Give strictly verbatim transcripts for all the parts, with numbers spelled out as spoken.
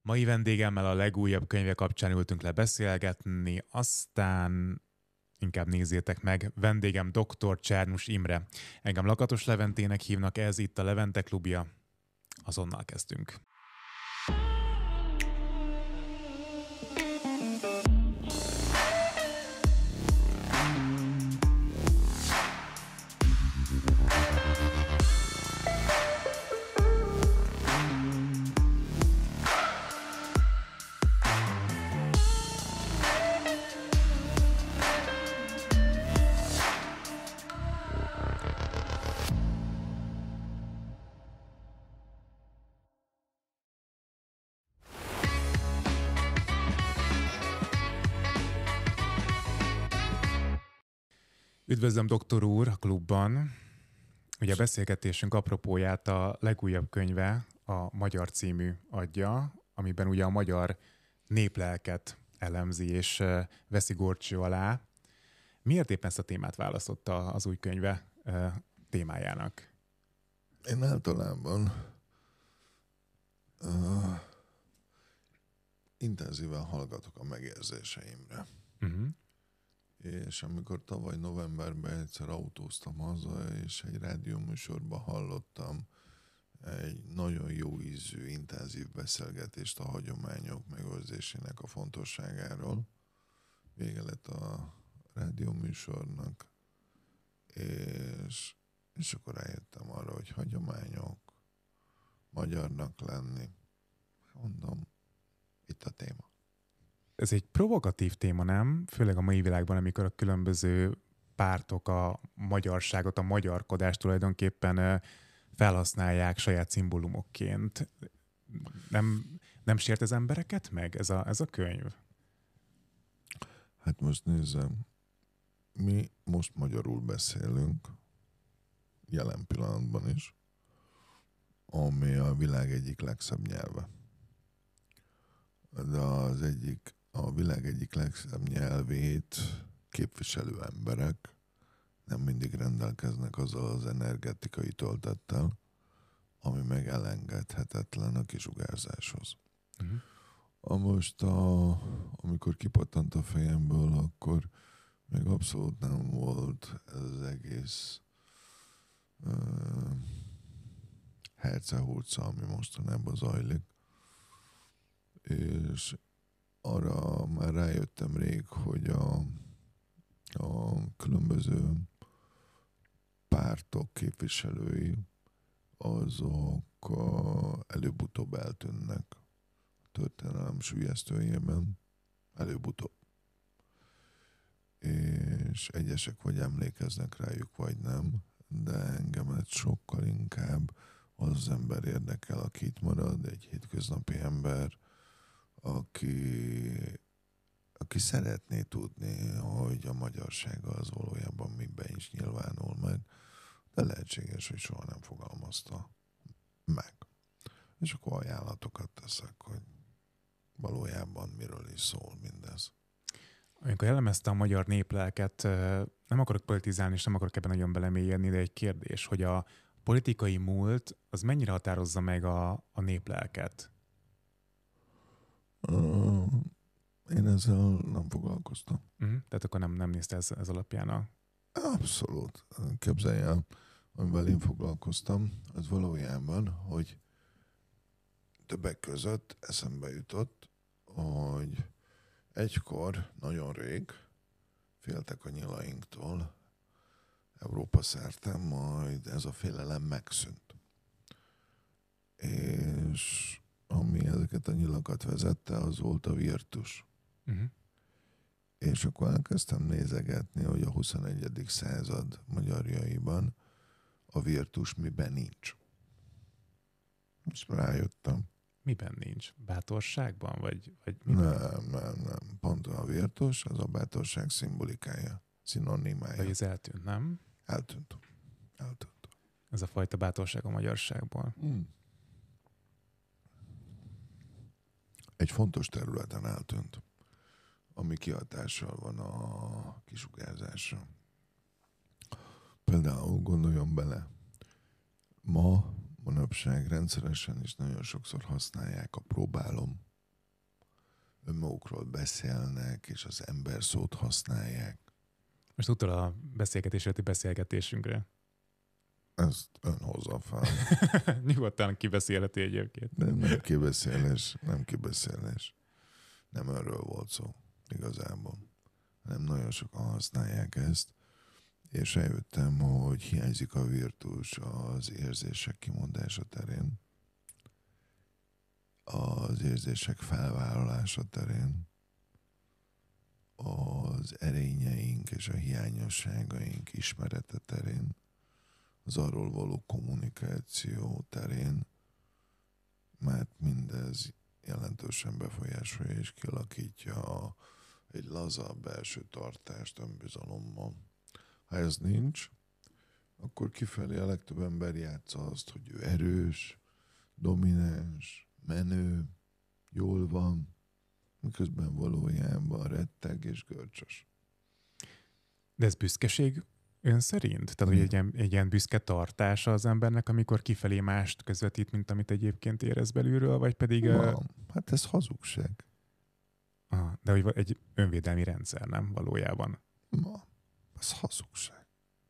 Mai vendégemmel a legújabb könyve kapcsán ültünk le beszélgetni, aztán inkább nézzétek meg, vendégem doktor Csernus Imre. Engem Lakatos Leventének hívnak, ez itt a Levente Klubja. Azonnal kezdünk. Üdvözlöm, doktor úr, a klubban. Ugye a beszélgetésünk apropóját a legújabb könyve, a Magyar című adja, amiben ugye a magyar néplelket elemzi és veszi górcső alá. Miért éppen ezt a témát választotta az új könyve témájának? Én általában uh, intenzíven hallgatok a megérzéseimre. Uh-huh. És amikor tavaly novemberben egyszer autóztam haza, és egy rádióműsorban hallottam egy nagyon jó ízű, intenzív beszélgetést a hagyományok megőrzésének a fontosságáról. Vége lett a rádióműsornak, és, és akkor rájöttem arra, hogy hagyományok, magyarnak lenni. Mondom, itt a téma. Ez egy provokatív téma, nem? Főleg a mai világban, amikor a különböző pártok a magyarságot, a magyarkodást tulajdonképpen felhasználják saját szimbólumokként. Nem, nem sért az embereket meg ez a, ez a könyv? Hát most nézzem, mi most magyarul beszélünk, jelen pillanatban is, ami a világ egyik legszebb nyelve. De az egyik a világ egyik legszebb nyelvét képviselő emberek nem mindig rendelkeznek azzal az energetikai töltettel, ami meg elengedhetetlen a kisugárzáshoz. Uh-huh. A most, a, amikor kipattant a fejemből, akkor még abszolút nem volt ez az egész uh, herce-hurca, ami mostanában zajlik. És arra már rájöttem rég, hogy a, a különböző pártok képviselői azok előbb-utóbb eltűnnek a történelem süllyesztőjében, előbb-utóbb. És egyesek vagy emlékeznek rájuk, vagy nem, de engemet sokkal inkább az az ember érdekel, aki itt marad, egy hétköznapi ember, Aki, aki szeretné tudni, hogy a magyarság az valójában miben is nyilvánul meg, de lehetséges, hogy soha nem fogalmazta meg. És akkor ajánlatokat teszek, hogy valójában miről is szól mindez. Amikor elemezte a magyar néplelket, nem akarok politizálni, és nem akarok ebben nagyon belemélyedni, de egy kérdés, hogy a politikai múlt az mennyire határozza meg a, a néplelket? Uh, én ezzel nem foglalkoztam. Uh-huh. Tehát akkor nem, nem nézte ez, ez alapján a... Abszolút. Képzelj el, amivel én foglalkoztam, az valójában, hogy többek között eszembe jutott, hogy egykor, nagyon rég féltek a nyilainktól Európa szerte, majd ez a félelem megszűnt. És ami ezeket a nyilakat vezette, az volt a virtus. Uh-huh. És akkor elkezdtem nézegetni, hogy a huszonegyedik század magyarjaiban a virtus miben nincs. És rájöttem. Miben nincs? Bátorságban? Vagy, vagy miben? Nem, nem, nem. Pont a virtus, az a bátorság szimbolikája, szinonimája. Vagy ez eltűnt, nem? Eltűnt. Eltűnt. Ez a fajta bátorság a magyarságból. Mm. Egy fontos területen eltűnt, ami kihatással van a kisugárzásra. Például gondoljon bele, ma, manapság rendszeresen is nagyon sokszor használják a próbálom önmagukról beszélnek, és az ember szót használják. Most utal a beszélgetés előtti beszélgetésünkre. Ezt ön hozza fel. Nyugodtan kibeszélheti egyébként. De nem kibeszélés, nem kibeszélés. Nem erről volt szó igazából. Nem nagyon sokan használják ezt, és eljöttem, hogy hiányzik a virtus az érzések kimondása terén, az érzések felvállalása terén, az erényeink és a hiányosságaink ismerete terén, az arról való kommunikáció terén, mert mindez jelentősen befolyásolja és kialakítja a, egy lazabb belső tartást önbizalommal. Ha ez nincs, akkor kifelé a legtöbb ember játsza azt, hogy ő erős, domináns, menő, jól van, miközben valójában retteg és görcsös. De ez büszkeség ön szerint? Tehát, hogy egy ilyen, egy ilyen büszke tartása az embernek, amikor kifelé mást közvetít, mint amit egyébként érez belülről, vagy pedig... Van. Uh... Hát ez hazugság. Ah, de hogy egy önvédelmi rendszer, nem valójában? Ma. Ez hazugság.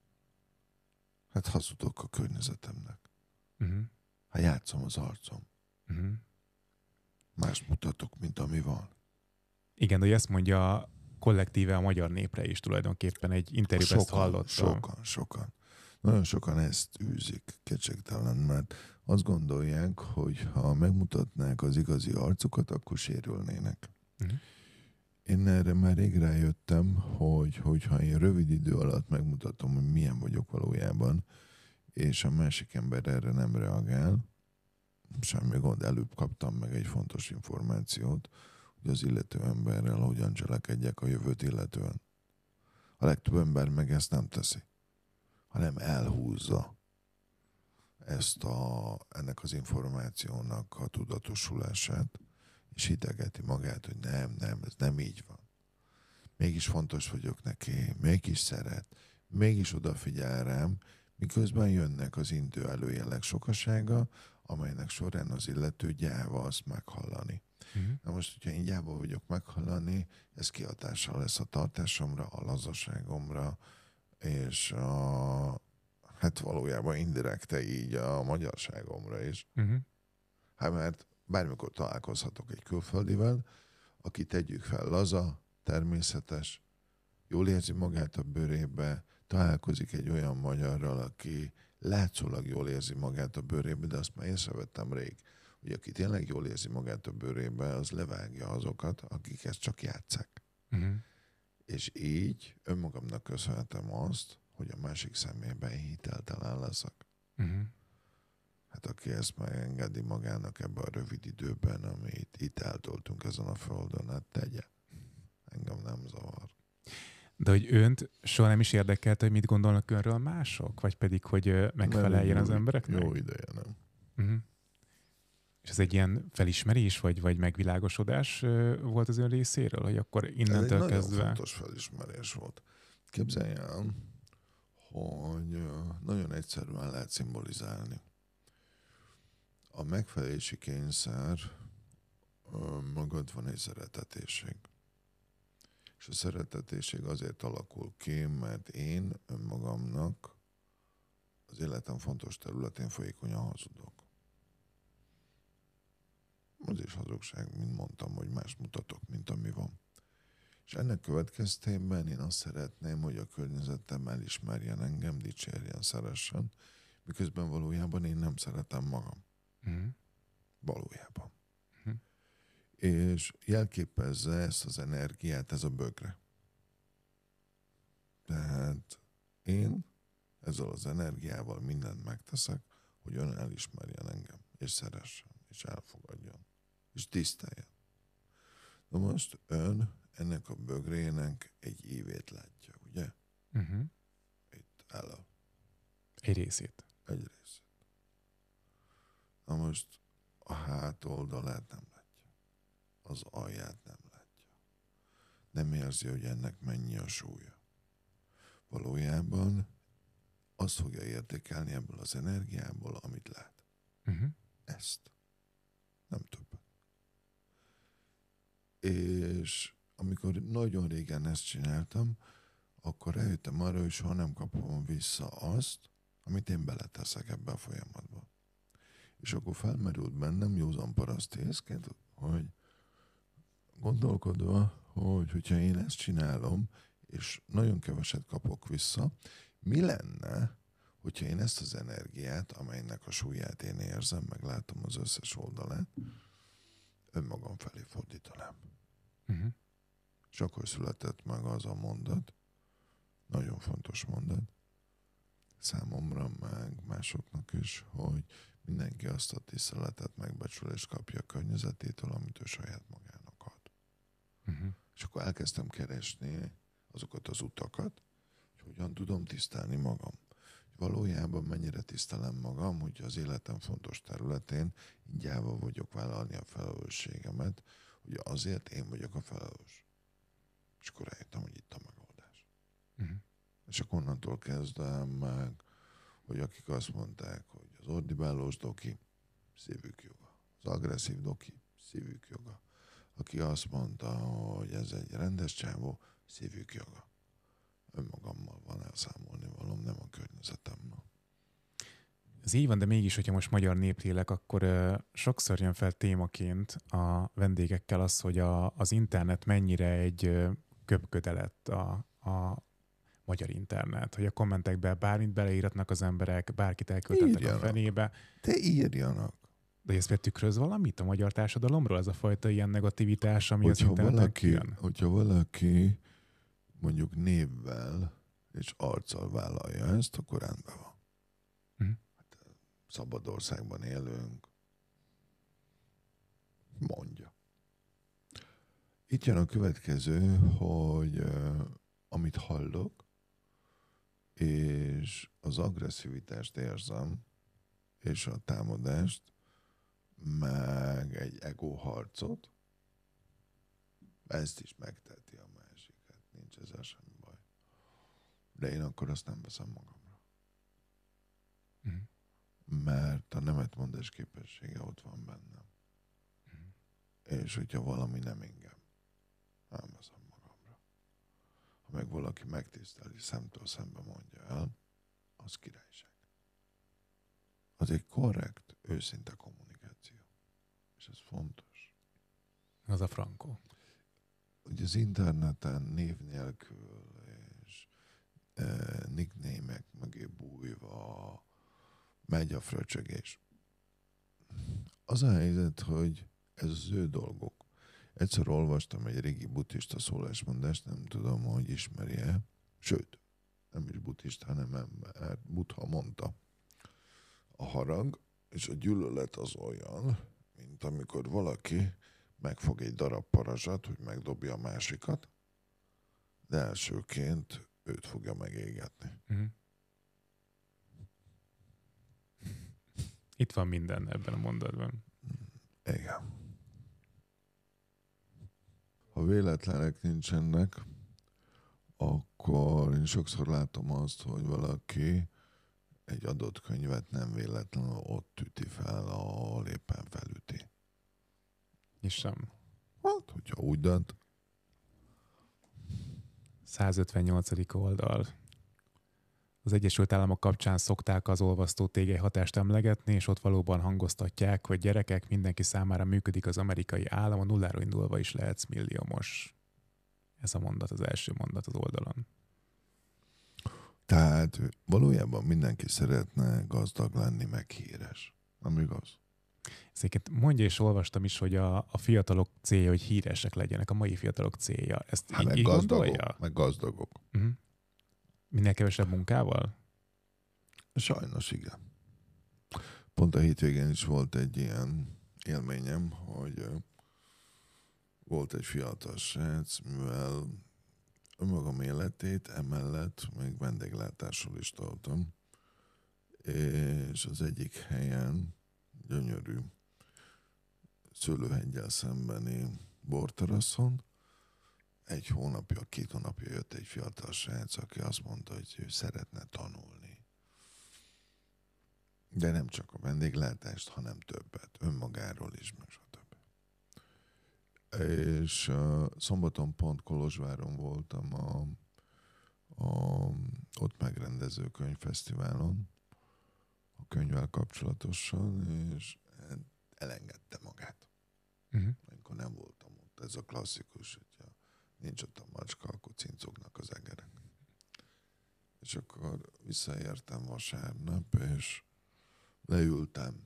Hát hazudok a környezetemnek. Uh-huh. Ha játszom az arcom. Uh-huh. Más mutatok, mint ami van. Igen, de hogy ezt mondja kollektíve a magyar népre is tulajdonképpen egy interjúban ezt hallotta. Sokan, sokan. Nagyon sokan ezt űzik, kétségtelen, mert azt gondolják, hogy ha megmutatnák az igazi arcukat, akkor sérülnének. Uh-huh. Én erre már rég rájöttem, hogy hogyha én rövid idő alatt megmutatom, hogy milyen vagyok valójában, és a másik ember erre nem reagál, semmi gond, előbb kaptam meg egy fontos információt, hogy az illető emberrel hogyan cselekedjek a jövőt illetően. A legtöbb ember meg ezt nem teszi, hanem elhúzza ezt a, ennek az információnak a tudatosulását, és hidegeti magát, hogy nem, nem, ez nem így van. Mégis fontos vagyok neki, mégis szeret, mégis odafigyel rám, miközben jönnek az intő előjelek sokasága, amelynek során az illető gyáva azt meghallani. Uh-huh. Na most, hogyha én gyáva vagyok meghallani, ez kihatással lesz a tartásomra, a lazaságomra, és a, hát valójában indirekte így a magyarságomra is. Uh-huh. Hát mert bármikor találkozhatok egy külföldivel, aki tegyük fel laza, természetes, jól érzi magát a bőrébe, találkozik egy olyan magyarral, aki látszólag jól érzi magát a bőrébe, de azt már észrevettem rég, hogy aki tényleg jól érzi magát a bőrébe, az levágja azokat, akik ezt csak játsszák. Uh-huh. És így önmagamnak köszönhetem azt, hogy a másik szemében hiteltelen leszek. Uh-huh. Hát aki ezt megengedi magának ebben a rövid időben, amit itt eltoltunk ezen a földön, hát tegye. Engem nem zavar. De hogy önt soha nem is érdekelt, hogy mit gondolnak önről mások? Vagy pedig, hogy megfeleljen az embereknek? Jó ideje, nem. Uh-huh. És ez egy ilyen felismerés, vagy, vagy megvilágosodás volt az ön részéről? Hogy akkor innentől ez egy kezdve... nagyon fontos felismerés volt. Képzelj el, hogy nagyon egyszerűen lehet szimbolizálni. A megfelelési kényszer magad van egy szeretetéség. És a szeretetéség azért alakul ki, mert én önmagamnak az életem fontos területén folyékonyan hazudok. Az is hazugság, mint mondtam, hogy más mutatok, mint ami van. És ennek következtében én azt szeretném, hogy a környezetem elismerjen engem, dicsérjen, szeressen, miközben valójában én nem szeretem magam. Mm. Valójában. Mm. És jelképezze ezt az energiát, ez a bögre. Tehát én ezzel az energiával mindent megteszek, hogy ön elismerjen engem, és szeressen, és elfogadjon, és tiszteljen. Na most ön ennek a bögrének egy ívét látja, ugye? Uh-huh. Itt elő. Egy részét. Egy részét. Na most a hátoldalát nem látja. Az alját nem látja. Nem érzi, hogy ennek mennyi a súlya. Valójában azt fogja értékelni ebből az energiából, amit lát. Uh-huh. Ezt. Nem többet. És amikor nagyon régen ezt csináltam, akkor eljöttem arra, hogy soha nem kapom vissza azt, amit én beleteszek ebbe a folyamatba. És akkor felmerült bennem józan parasztészként, hogy gondolkodva, hogy hogyha én ezt csinálom, és nagyon keveset kapok vissza, mi lenne, hogyha én ezt az energiát, amelynek a súlyát én érzem, meg látom az összes oldalát, önmagam felé fordítanám. Uh-huh. És akkor született meg az a mondat, nagyon fontos mondat, számomra, meg másoknak is, hogy mindenki azt a tiszteletet, megbecsülést kapja a környezetétől, amit ő saját magának ad. Uh-huh. És akkor elkezdtem keresni azokat az utakat, hogy hogyan tudom tisztelni magam. Valójában mennyire tisztelem magam, hogy az életem fontos területén ingyába vagyok vállalni a felelősségemet, hogy azért én vagyok a felelős. És akkor rájöttem, hogy itt a megoldás. Uh-huh. És akkor onnantól kezdem meg, hogy akik azt mondták, hogy az ordibálós doki, szívük joga. Az agresszív doki, szívük joga. Aki azt mondta, hogy ez egy rendes csávó, szívük joga. Önmagammal van elszámolni valóm, nem a környezetemmel. Ez így van, de mégis, hogyha most magyar néplélek, akkor uh, sokszor jön fel témaként a vendégekkel az, hogy a, az internet mennyire egy uh, köpköde lett a, a magyar internet, hogy a kommentekbe bármit beleíratnak az emberek, bárkit elköltetnek a fenébe. Te írjanak. De ez például tükröz valamit a magyar társadalomról, ez a fajta ilyen negativitás, ami hogyha az interneten valaki, jön? Hogyha valaki mondjuk névvel és arccal vállalja ezt, akkor rendben van. Uh-huh. Hát, szabad országban élünk. Mondja. Itt jön a következő, hogy uh, amit hallok, és az agresszivitást érzem, és a támadást, meg egy ego harcot, ezt is megteheti a másik. Hát nincs ezzel semmi baj. De én akkor azt nem veszem magamra. Uh-huh. Mert a nemetmondás képessége ott van bennem. Uh-huh. És hogyha valami nem engem, nem veszem magamra. Ha meg valaki megtiszteli, szemtől szembe mondja el, az királyság. Az egy korrekt, őszinte kommunikáció. És ez fontos. Az a frankó. Ugye az interneten név nélkül és e, nickname-ek mögé bújva megy a fröcsögés. Az a helyzet, hogy ez az ő dolgok. Egyszer olvastam egy régi buddhista szólásmondást, nem tudom, hogy ismeri-e. Sőt, nem is buddhista, hanem ember. Buddha mondta. A harag és a gyűlölet az olyan, mint amikor valaki megfog egy darab parazsat, hogy megdobja a másikat, de elsőként őt fogja megégetni. Uh-huh. Itt van minden ebben a mondatban. Igen. Ha véletlenek nincsenek, akkor én sokszor látom azt, hogy valaki egy adott könyvet nem véletlenül ott üti fel, ahol éppen felüti. És sem. Hát, hogyha úgy dönt. százötvennyolcadik oldal. Az Egyesült Államok kapcsán szokták az olvasztó tégely hatást emlegetni, és ott valóban hangoztatják, hogy gyerekek, mindenki számára működik az amerikai állam, a nulláról indulva is lehetsz milliómos. Ez a mondat, az első mondat az oldalon. Tehát valójában mindenki szeretne gazdag lenni, meg híres. Nem igaz? Ezeket mondja, és olvastam is, hogy a, a fiatalok célja, hogy híresek legyenek, a mai fiatalok célja. Ezt hát így, meg így gazdagok, gondolja? meg gazdagok. Uh-huh. Minél kevesebb munkával? Sajnos igen. Pont a hétvégén is volt egy ilyen élményem, hogy volt egy fiatal srác, mivel önmagam életét emellett még vendéglátásról is toltam, és az egyik helyen gyönyörű szőlőheggyel szembeni borteraszon egy hónapja, két hónapja jött egy fiatal srác, aki azt mondta, hogy ő szeretne tanulni. De nem csak a vendéglátást, hanem többet. Önmagáról is, meg stb. És uh, szombaton pont Kolozsváron voltam a, a ott megrendező könyvfesztiválon, a könyvvel kapcsolatosan, és elengedte magát. Uh-huh. Amikor nem voltam ott. Ez a klasszikus, hogyha nincs ott a macska, akkor cincognak az egerek. És akkor visszaértem vasárnap, és leültem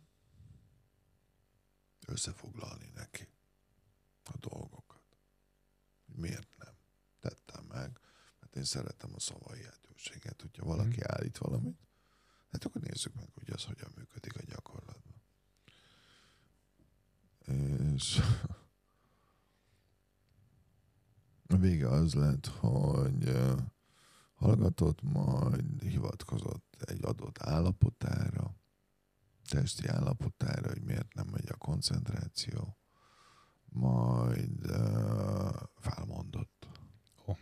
összefoglalni neki a dolgokat. Miért nem? Tettem meg, mert én szeretem a szavai hetőséget. Hogyha valaki mm. állít valamit, hát akkor nézzük meg, hogy az hogyan működik a gyakorlatban. És a vége az lett, hogy hallgatott, majd hivatkozott egy adott állapotára, testi állapotára, hogy miért nem megy a koncentráció, majd uh, felmondott. Oh.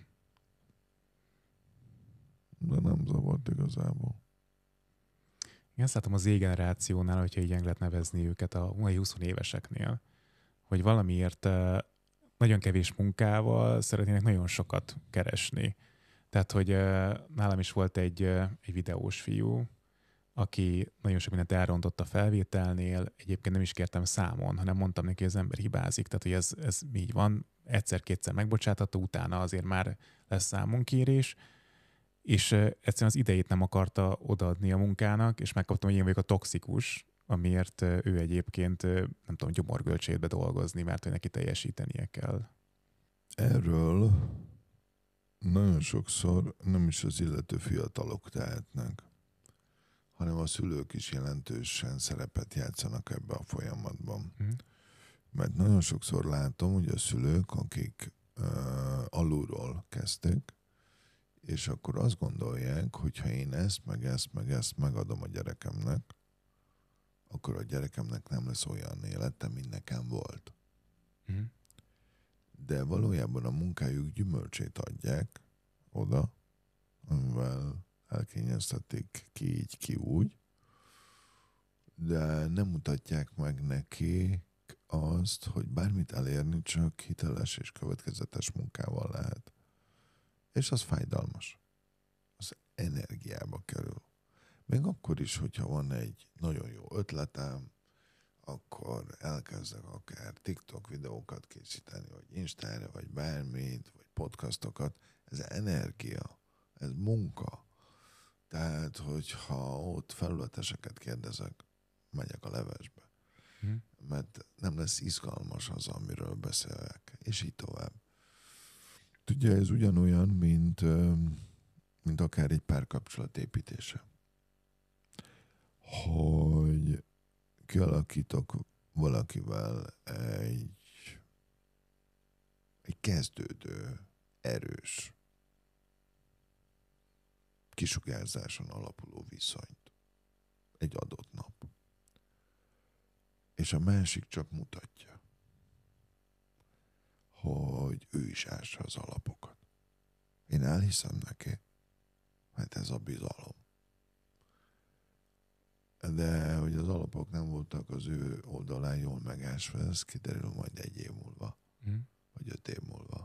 De nem zavart igazából. Én azt látom a Z-generációnál, hogyha így lehet nevezni őket a mai húsz éveseknél, hogy valamiért uh, nagyon kevés munkával szeretnének nagyon sokat keresni. Tehát, hogy uh, nálam is volt egy, uh, egy videós fiú, aki nagyon sok mindent elrontott a felvételnél, egyébként nem is kértem számon, hanem mondtam neki, hogy az ember hibázik, tehát hogy ez, ez így van, egyszer-kétszer megbocsátható, utána azért már lesz számonkérés, és uh, egyszerűen az idejét nem akarta odaadni a munkának, és megkaptam, hogy én vagyok a toxikus, amiért uh, ő egyébként, uh, nem tudom, gyomorgölcsétbe dolgozni, mert hogy neki teljesítenie kell. Erről nagyon sokszor nem is az illető fiatalok tehetnek, hanem a szülők is jelentősen szerepet játszanak ebbe a folyamatban. Mm. Mert nagyon sokszor látom, hogy a szülők, akik uh, alulról kezdték, és akkor azt gondolják, hogy ha én ezt, meg ezt, meg ezt megadom a gyerekemnek, akkor a gyerekemnek nem lesz olyan élete, mint nekem volt. Mm. De valójában a munkájuk gyümölcsét adják oda, amivel elkényeztetik ki így, ki úgy, de nem mutatják meg neki azt, hogy bármit elérni csak hiteles és következetes munkával lehet. És az fájdalmas. Az energiába kerül. Még akkor is, hogyha van egy nagyon jó ötletem, akkor elkezdek akár TikTok videókat készíteni, vagy Instára, vagy bármit, vagy podcastokat. Ez energia, ez munka. Tehát, hogyha ott felületeseket kérdezek, megyek a levesbe. Hmm. Mert nem lesz izgalmas az, amiről beszélek. És így tovább. Tudja, ez ugyanolyan, mint, mint akár egy párkapcsolat építése. Hogy kialakítok valakivel egy, egy kezdődő, erős, kisugárzáson alapuló viszonyt egy adott nap. És a másik csak mutatja, hogy ő is ássa az alapokat. Én elhiszem neki, hát ez a bizalom. De hogy az alapok nem voltak az ő oldalán jól megásva, ez kiderül majd egy év múlva, mm. vagy öt év múlva.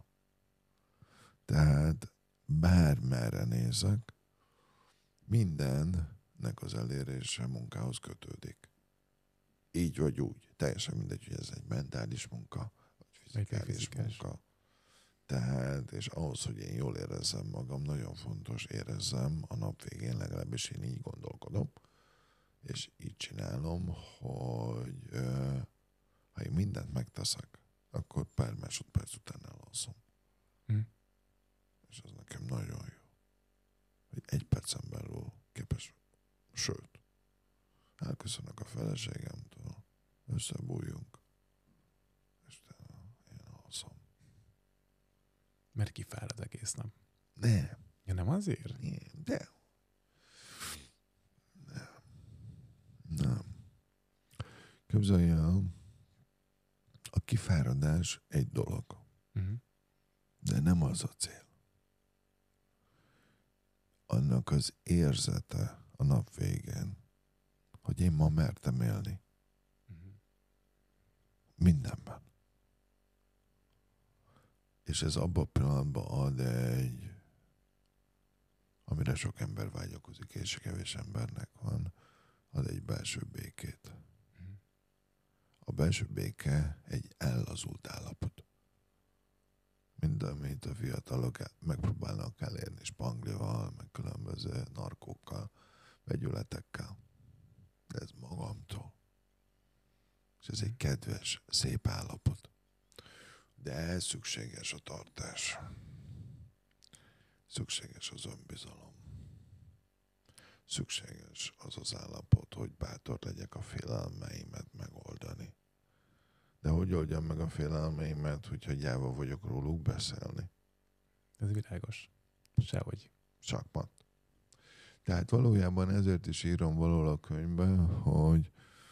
Tehát bármerre nézek, mindennek az elérése munkához kötődik. Így vagy úgy. Teljesen mindegy, hogy ez egy mentális munka, vagy fizikális munka. Tehát, és ahhoz, hogy én jól érezzem magam, nagyon fontos érezzem a nap végén, legalábbis én így gondolkodom, és így csinálom, hogy uh, ha én mindent megteszek, akkor pár másodperc után elalszom. Hm. És ez nekem nagyon jó. Hogy egy percen belül képes, sőt, elköszönök a feleségemtől, összebújjunk, és én alszom. Mert kifárad egész nap. Nem. Ja, nem azért? Nem, de Nem. Képzelj el, a kifáradás egy dolog, uh-huh. de nem az a cél. Annak az érzete a nap végén, hogy én ma mertem élni. Uh-huh. Mindenben. És ez abban a pillanatban ad egy, amire sok ember vágyakozik, és kevés embernek van, ad egy belső békét. A belső béke egy ellazult állapot. Mind amit a fiatalok megpróbálnak elérni spanglival, meg különböző narkókkal, vegyületekkel. De ez magamtól. És ez egy kedves, szép állapot. De ehhez szükséges a tartás. Szükséges az önbizalom. Szükséges az az állapot, hogy bátor legyek a félelmeimet megoldani. De hogy oldjam meg a félelmeimet, hogyha gyáva vagyok róluk beszélni? Ez világos. Sehogy. Sakmat. Tehát valójában ezért is írom valahol a könyvben, hogy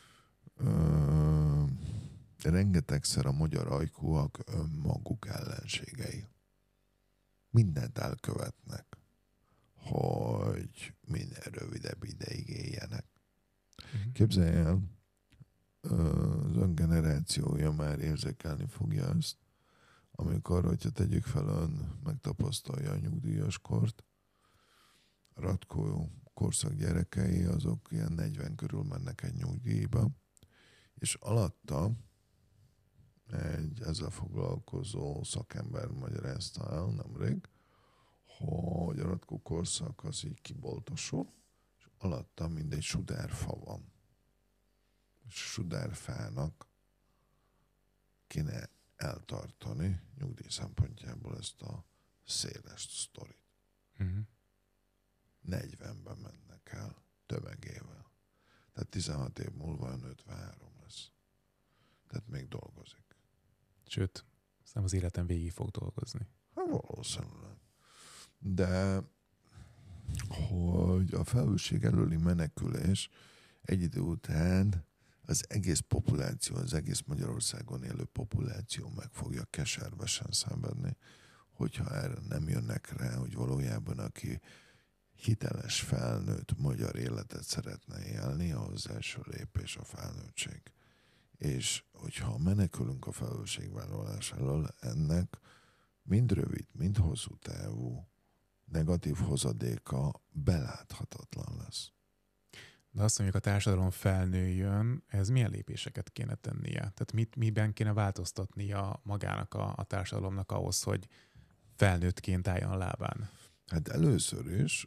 ö, rengetegszer a magyar ajkúak önmaguk ellenségei. Mindent elkövetnek, hogy minél rövidebb ideig éljenek. Uh-huh. Képzelj el, az öngenerációja már érzékelni fogja ezt, amikor, hogyha tegyük fel, ön megtapasztalja a nyugdíjas kort, a Ratkó korszak gyerekei, azok ilyen negyven körül mennek egy nyugdíjba, és alatta egy ezzel foglalkozó szakember magyarázta el nemrég, hogy a Ratkó korszak az így kiboltosul, és alatta mindegy sudárfa van. És sudárfának kéne eltartani nyugdíj szempontjából ezt a széles sztorit. Uh-huh. negyvenben mennek el tömegével. Tehát tizenhat év múlva ön ötvenhárom lesz. Tehát még dolgozik. Sőt, aztán az életem végig fog dolgozni. Hát valószínűleg. De hogy a felelősség előli menekülés egy idő után az egész populáció, az egész Magyarországon élő populáció meg fogja keservesen szenvedni, hogyha erre nem jönnek rá, hogy valójában aki hiteles felnőtt magyar életet szeretne élni, ahhoz első lépés a felnőttség. És hogyha menekülünk a felelősségvállalás elől, ennek mind rövid, mind hosszú távú negatív hozadéka beláthatatlan lesz. De azt mondjuk, a társadalom felnőjön, ez milyen lépéseket kéne tennie? Tehát mit, miben kéne változtatnia magának a, a társadalomnak ahhoz, hogy felnőttként álljon a lábán? Hát először is,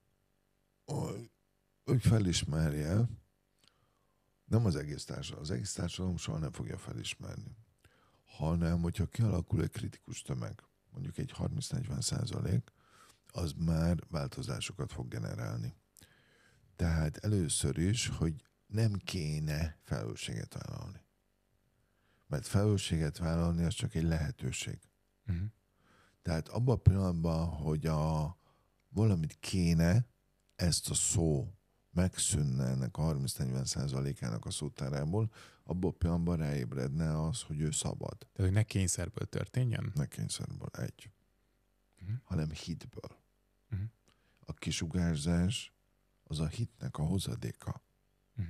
hogy, hogy felismerje, nem az egész társadalom, az egész társadalom soha nem fogja felismerni, hanem hogyha kialakul egy kritikus tömeg, mondjuk egy harminc-negyven százalék, az már változásokat fog generálni. Tehát először is, hogy nem kéne felelősséget vállalni. Mert felelősséget vállalni az csak egy lehetőség. Uh-huh. Tehát abban a pillanatban, hogy a, valamit kéne, ezt a szó megszűnne ennek a harminc-negyven százalékának a szótárából, abban a pillanatban ráébredne az, hogy ő szabad. Tehát, hogy ne kényszerből történjen? Ne kényszerből, egy. Uh-huh. Hanem hitből. Uh-huh. A kisugárzás az a hitnek a hozadéka. Uh-huh.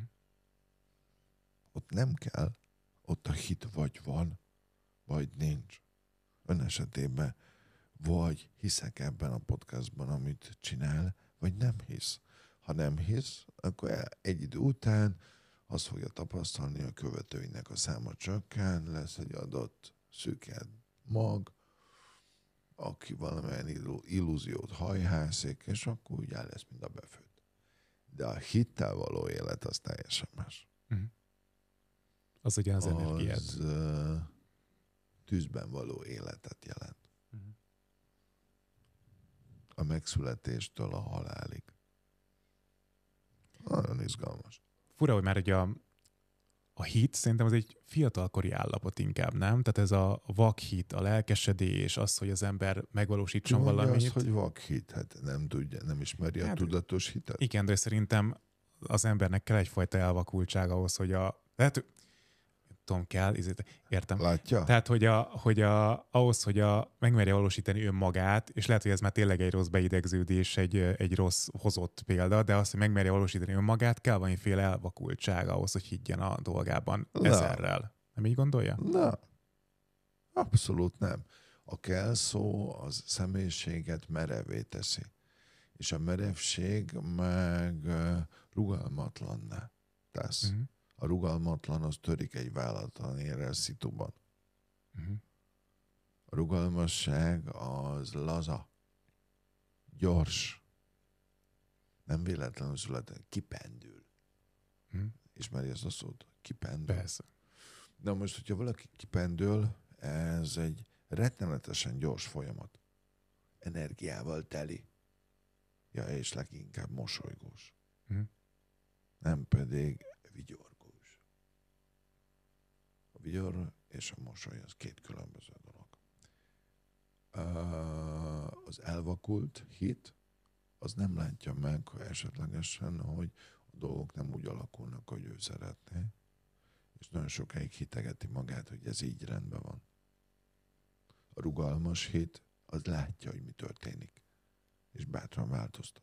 Ott nem kell, ott a hit vagy van, vagy nincs. Ön esetében vagy hiszek ebben a podcastban, amit csinál, vagy nem hisz. Ha nem hisz, akkor egy idő után azt fogja tapasztalni, a követőinek a száma csökken, lesz egy adott szűkebb mag, aki valamilyen illúziót hajhászik, és akkor úgy áll lesz, mint a befőtt. De a hittel való élet az teljesen más. Uh-huh. Az ugye az, az energiád. Az uh, tűzben való életet jelent. Uh-huh. A megszületéstől a halálig. Nagyon izgalmas. Fura, hogy már ugye a, a hit szerintem az egy fiatalkori állapot inkább, nem? Tehát ez a vakhit, a lelkesedés, az, hogy az ember megvalósítson valamit. Az, hogy vakhit, hát nem tudja, nem ismeri hát, a tudatos hitet. Igen, de szerintem az embernek kell egyfajta elvakultság ahhoz, hogy a... Lehet, tudom, kell, értem. Látja? Tehát, hogy, a, hogy a, ahhoz, hogy a, megmerje valósítani önmagát, és lehet, hogy ez már tényleg egy rossz beidegződés, egy, egy rossz hozott példa, de azt, hogy megmerje valósítani önmagát, kell valamiféle elvakultság ahhoz, hogy higgyen a dolgában. Na. Ezerrel. Nem így gondolja? Na, abszolút nem. A kell szó az személyiséget merevé teszi. És a merevség meg rugalmatlanná tesz. Uh-huh. A rugalmatlan az törik egy vállalatlan érrel szituban. Uh-huh. A rugalmasság az laza, gyors, nem véletlenül született, kipendül. Uh-huh. Ismeri ezt a szót? Kipendül. Persze. De most, hogyha valaki kipendül, ez egy rettenetesen gyors folyamat. Energiával teli. Ja, és leginkább mosolygós. Uh-huh. Nem pedig vigyorgós. A vigyor és a mosoly az két különböző dolog. Az elvakult hit az nem látja meg hogy esetlegesen, hogy a dolgok nem úgy alakulnak, hogy ő szeretné. És nagyon sokáig hitegeti magát, hogy ez így rendben van. A rugalmas hit az látja, hogy mi történik. És bátran változtat.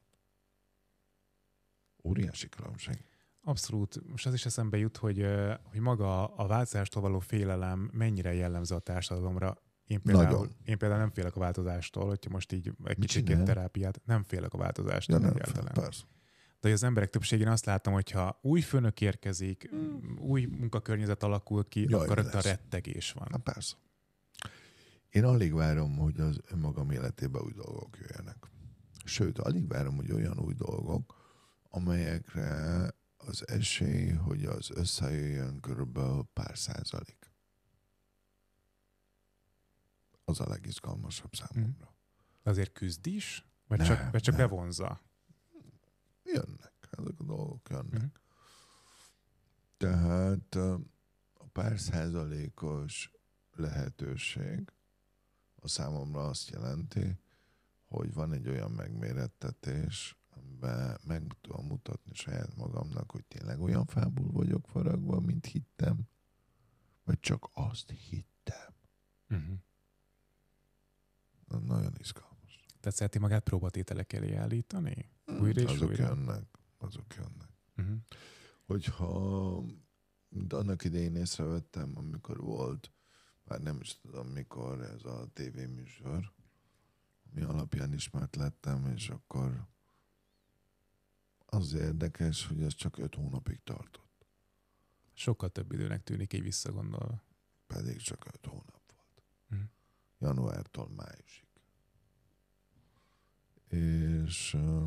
Óriási különbség. Abszolút. Most az is eszembe jut, hogy, hogy maga a változástól való félelem mennyire jellemző a társadalomra. Én például, én például nem félek a változástól, hogyha most így egy kicsit terápiát, nem félek a változástól ja, egyáltalán. Fél, de az emberek többségén azt látom, hogyha új főnök érkezik, hmm. új munkakörnyezet alakul ki, Jaj, akkor ott a rettegés van. Na persze. Én alig várom, hogy az önmagam életében új dolgok jöjjenek. Sőt, alig várom, hogy olyan új dolgok, amelyekre az esély, hogy az összejöjjön körülbelül pár százalék. Az a legizgalmasabb számomra. Hmm. Azért küzd is? Vagy nem, csak, vagy csak bevonza? Jönnek. Ezek a dolgok jönnek. Hmm. Tehát a pár százalékos lehetőség a számomra azt jelenti, hogy van egy olyan megmérettetés, amiben meg tudom mutatni saját magamnak, hogy tényleg olyan fából vagyok faragva, mint hittem, vagy csak azt hittem. Uh-huh. Nagyon izgalmas. Tehát szereti magát próbatételek elé állítani? Hmm, újra és azok újra? jönnek. Azok jönnek. Uh-huh. Hogyha de annak idején észrevettem, amikor volt, már nem is tudom mikor ez a tévéműsor, ami alapján ismert lettem, és akkor az érdekes, hogy ez csak öt hónapig tartott. Sokkal több időnek tűnik így visszagondolva. Pedig csak öt hónap volt. Uh-huh. Januártól májusig. És uh,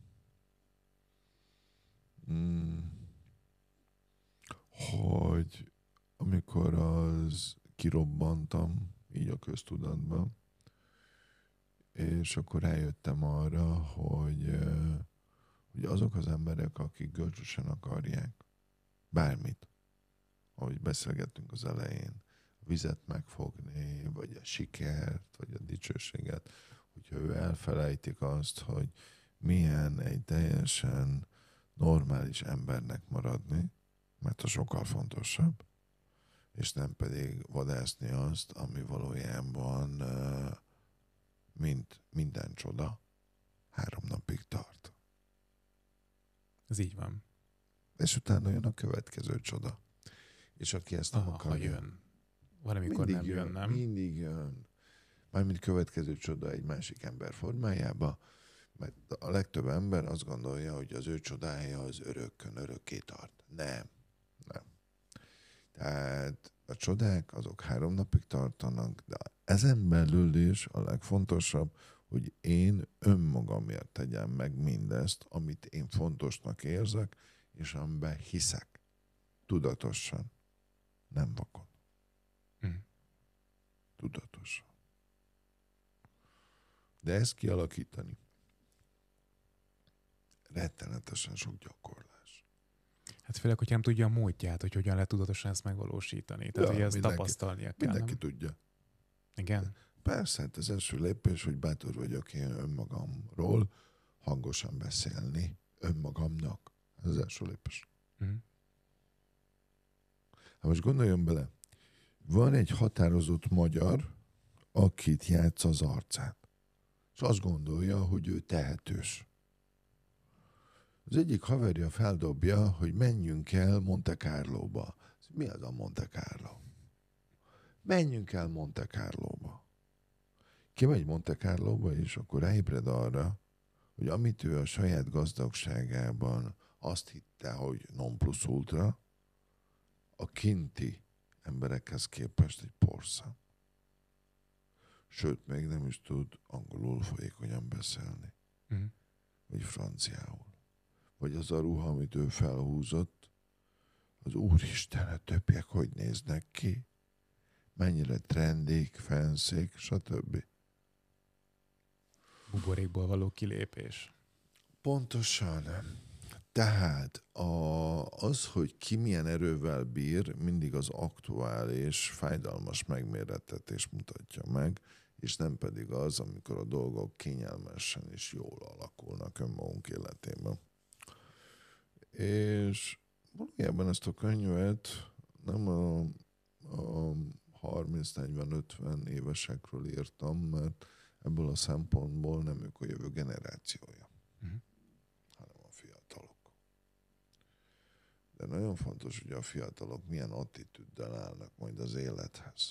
mm, hogy amikor az kirobbantam így a köztudatban, és akkor rájöttem arra, hogy, uh, hogy azok az emberek, akik görcsösen akarják bármit, ahogy beszélgettünk az elején, a vizet megfogni, vagy a sikert, vagy a dicsőséget, hogyha ő elfelejtik azt, hogy milyen egy teljesen normális embernek maradni, mert a sokkal fontosabb, és nem pedig vadászni azt, ami valójában mint minden csoda három napig tart. Ez így van. És utána jön a következő csoda. És aki ezt nem ah, akarja... jön. Valamikor nem jön, jön, nem? Mindig jön. Mármint következő csoda egy másik ember formájába, mert a legtöbb ember azt gondolja, hogy az ő csodája az örökkön, örökké tart. Nem. Nem. Tehát a csodák azok három napig tartanak, de ezen belül is a legfontosabb, hogy én önmagamért tegyem meg mindezt, amit én fontosnak érzek, és amiben hiszek. Tudatosan. Nem vakon. Mm. Tudatosan. De ezt kialakítani rettenetesen sok gyakorlás. Hát főleg, hogy nem tudja a módját, hogy hogyan lehet tudatosan ezt megvalósítani. Tehát, ja, hogy ezt mindenki, tapasztalnia kell. Mindenki nem? tudja. Igen? Persze, hát az első lépés, hogy bátor vagyok én önmagamról hangosan beszélni önmagamnak. Ez az első lépés. Mm. Hát most gondoljon bele, van egy határozott magyar, akit játsz az arcát. És azt gondolja, hogy ő tehetős. Az egyik haverja feldobja, hogy menjünk el Monte Carlóba. Mi az a Monte Carlo? Menjünk el Monte Carlóba. kimegy Monte Carlóba, és akkor ráébred arra, hogy amit ő a saját gazdagságában azt hitte, hogy non plus ultra, a kinti emberekhez képest egy porszem. Sőt, még nem is tud angolul folyékonyan beszélni. Mm. Vagy franciául. Vagy az a ruha, amit ő felhúzott, az úristen, a többiek hogy néznek ki, mennyire trendik, fenszék, stb. Buborékból való kilépés. Pontosan. Tehát a, az, hogy ki milyen erővel bír, mindig az aktuális, fájdalmas megmérettetés mutatja meg, és nem pedig az, amikor a dolgok kényelmesen és jól alakulnak önmagunk életében. És valójában ezt a könyvet nem a, a harminc negyven ötven évesekről írtam, mert ebből a szempontból nem ők a jövő generációja, uh-huh. hanem a fiatalok. De nagyon fontos, hogy a fiatalok milyen attitűddel állnak majd az élethez.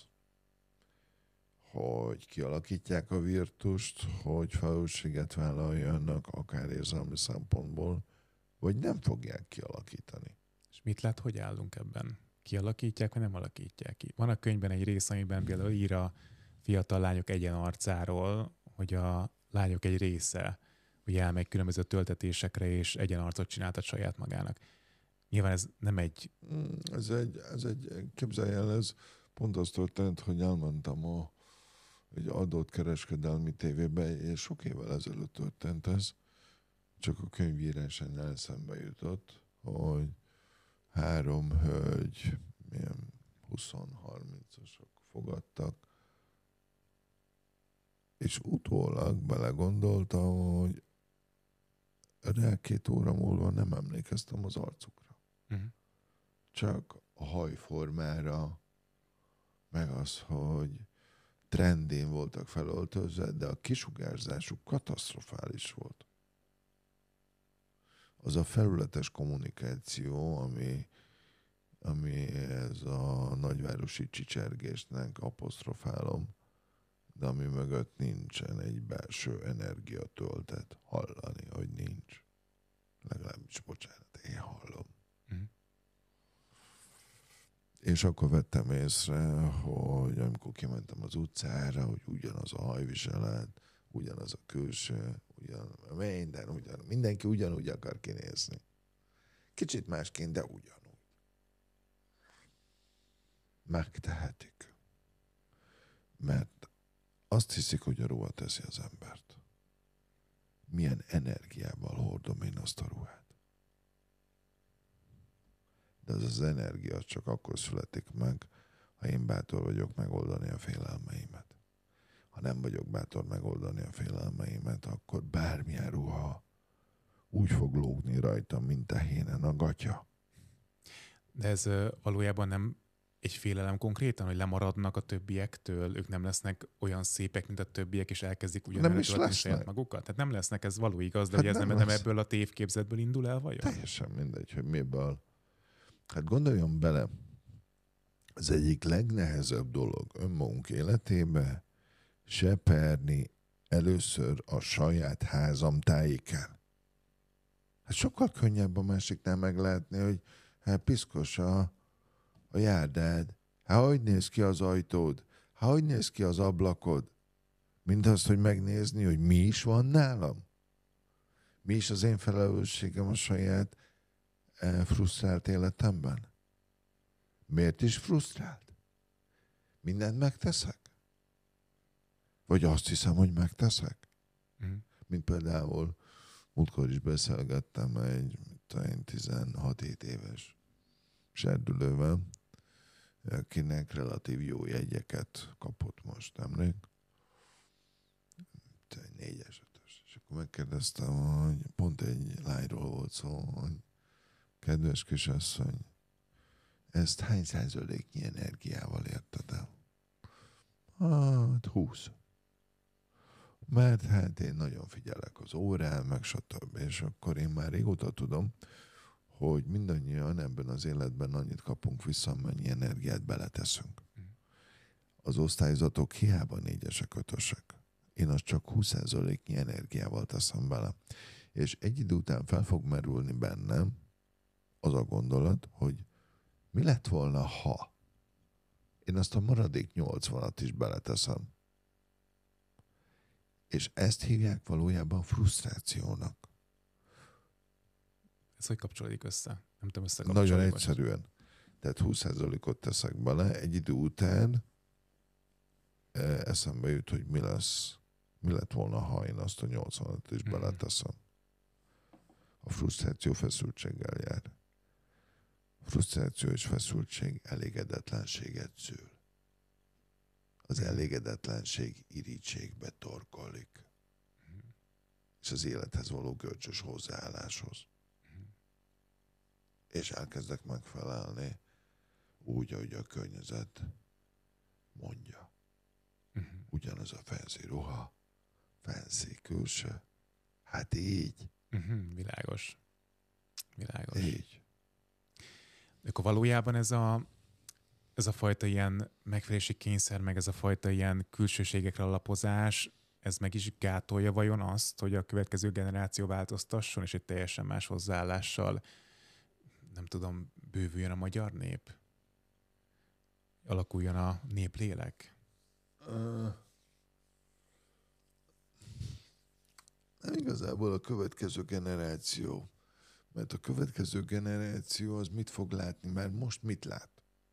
Hogy kialakítják a virtust, hogy felelősséget vállaljanak, akár érzelmi szempontból, vagy nem fogják kialakítani. És mit lát, hogy állunk ebben? Kialakítják, vagy nem alakítják ki? Van a könyvben egy rész, amiben például ír a fiatal lányok egyenarcáról, hogy a lányok egy része hogy elmegy különböző töltetésekre, és egyenarcot csináltat saját magának. Nyilván ez nem egy... Ez egy, ez egy képzelj el, ez pont az történt, hogy elmentem a, egy adott kereskedelmi tévébe, és sok évvel ezelőtt történt ez, csak a könyvírásán eszembe jutott, hogy három hölgy, milyen húsz-harmincasok fogadtak, és utólag belegondoltam, hogy rá két óra múlva nem emlékeztem az arcukra. Uh-huh. Csak a hajformára, meg az, hogy trendén voltak felöltözve, de a kisugárzásuk katasztrofális volt. Az a felületes kommunikáció, ami, ami ez a nagyvárosi csicsergésnek apostrofálom, de ami mögött nincsen egy belső energiatöltet. Hallani, hogy nincs. Legalábbis, bocsánat, én hallom. Mm. És akkor vettem észre, hogy amikor kimentem az utcára, hogy ugyanaz a hajviselet, ugyanaz a külső, ugyan, minden, ugyan, mindenki ugyanúgy akar kinézni. Kicsit másként, de ugyanúgy. Megtehetik. Mert azt hiszik, hogy a ruha teszi az embert. Milyen energiával hordom én azt a ruhát. De az az energia csak akkor születik meg, ha én bátor vagyok megoldani a félelmeimet. Ha nem vagyok bátor megoldani a félelmeimet, akkor bármilyen ruha úgy fog lógni rajtam, mint a hénen a gatya. De ez valójában nem egy félelem konkrétan, hogy lemaradnak a többiektől, ők nem lesznek olyan szépek, mint a többiek, és elkezdik ugyanolyan tölteni saját magukat? Tehát nem lesznek, ez való igaz, de hát ez nem, nem, nem ebből a tévképzetből indul el, vajon? Teljesen mindegy, hogy miből. Hát gondoljon bele, az egyik legnehezebb dolog önmagunk életébe seperni először a saját házam tájékán. Hát sokkal könnyebb a másiknál meglátni, hogy hát piszkos a, a járdád. Hát hogy néz ki az ajtód? Hát hogy néz ki az ablakod? Mint azt, hogy megnézni, hogy mi is van nálam. Mi is az én felelősségem a saját frusztrált életemben? Miért is frusztrált? Mindent megteszek? Vagy azt hiszem, hogy megteszek? Mm. Mint például múltkor is beszélgettem egy tizenhat éves serdülővel, akinek relatív jó jegyeket kapott most, emlék? Négyes, ötös. És akkor megkérdeztem, hogy pont egy lányról volt szó, hogy kedves kisasszony, ezt hány százaléknyi energiával érted el? Hát húsz. Mert hát én nagyon figyelek az órán, meg stb. És akkor én már régóta tudom, hogy mindannyian ebben az életben annyit kapunk vissza, mennyi energiát beleteszünk. Az osztályzatok hiába négyesek, ötösek. én azt csak húsz százaléknyi energiával teszem bele. És egy idő után fel fog merülni bennem az a gondolat, hogy mi lett volna, ha én azt a maradék nyolcvanat is beleteszem. És ezt hívják valójában frusztrációnak. Ez hogy kapcsolódik össze? Nem tudom összekapcsolni. Nagyon egyszerűen. Tehát húsz százalékot teszek bele, egy idő után eszembe jut, hogy mi lesz, mi lett volna, ha én azt a nyolcvanat is beleteszem. A frusztráció feszültséggel jár. A frusztráció és feszültség elégedetlenséget szül. Az elégedetlenség irítségbe torkolik. És az élethez való görcsös hozzáálláshoz. És elkezdek megfelelni úgy, ahogy a környezet mondja. Ugyanaz a fancy ruha, fancy külső. Hát így. Uh-huh, világos. Világos. Így. Akkor valójában ez a, ez a fajta ilyen megfelelési kényszer, meg ez a fajta ilyen külsőségekre alapozás, ez meg is gátolja vajon azt, hogy a következő generáció változtasson, és egy teljesen más hozzáállással, nem tudom, bővüljön a magyar nép? Alakuljon a néplélek? Uh, nem igazából a következő generáció. Mert a következő generáció az mit fog látni? Mert most mit lát?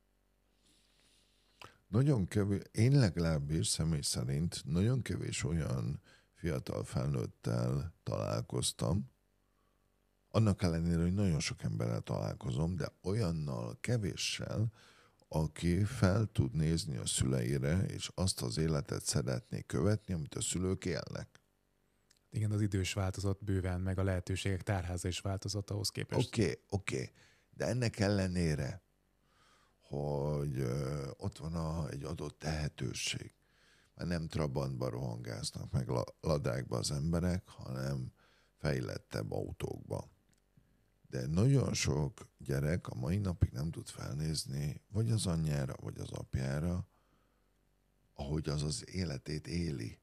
Nagyon kevés, én legalábbis személy szerint nagyon kevés olyan fiatal felnőttel találkoztam, annak ellenére, hogy nagyon sok emberrel találkozom, de olyannal kevéssel, aki fel tud nézni a szüleire, és azt az életet szeretné követni, amit a szülők élnek. Igen, az idős változott bőven, meg a lehetőségek tárháza is változott ahhoz képest. Oké, okay, oké. Okay. De ennek ellenére, hogy ö, ott van a, egy adott tehetőség, már nem Trabantba rohangásznak meg ladákba az emberek, hanem fejlettebb autókba. De nagyon sok gyerek a mai napig nem tud felnézni, vagy az anyjára, vagy az apjára, ahogy az az életét éli.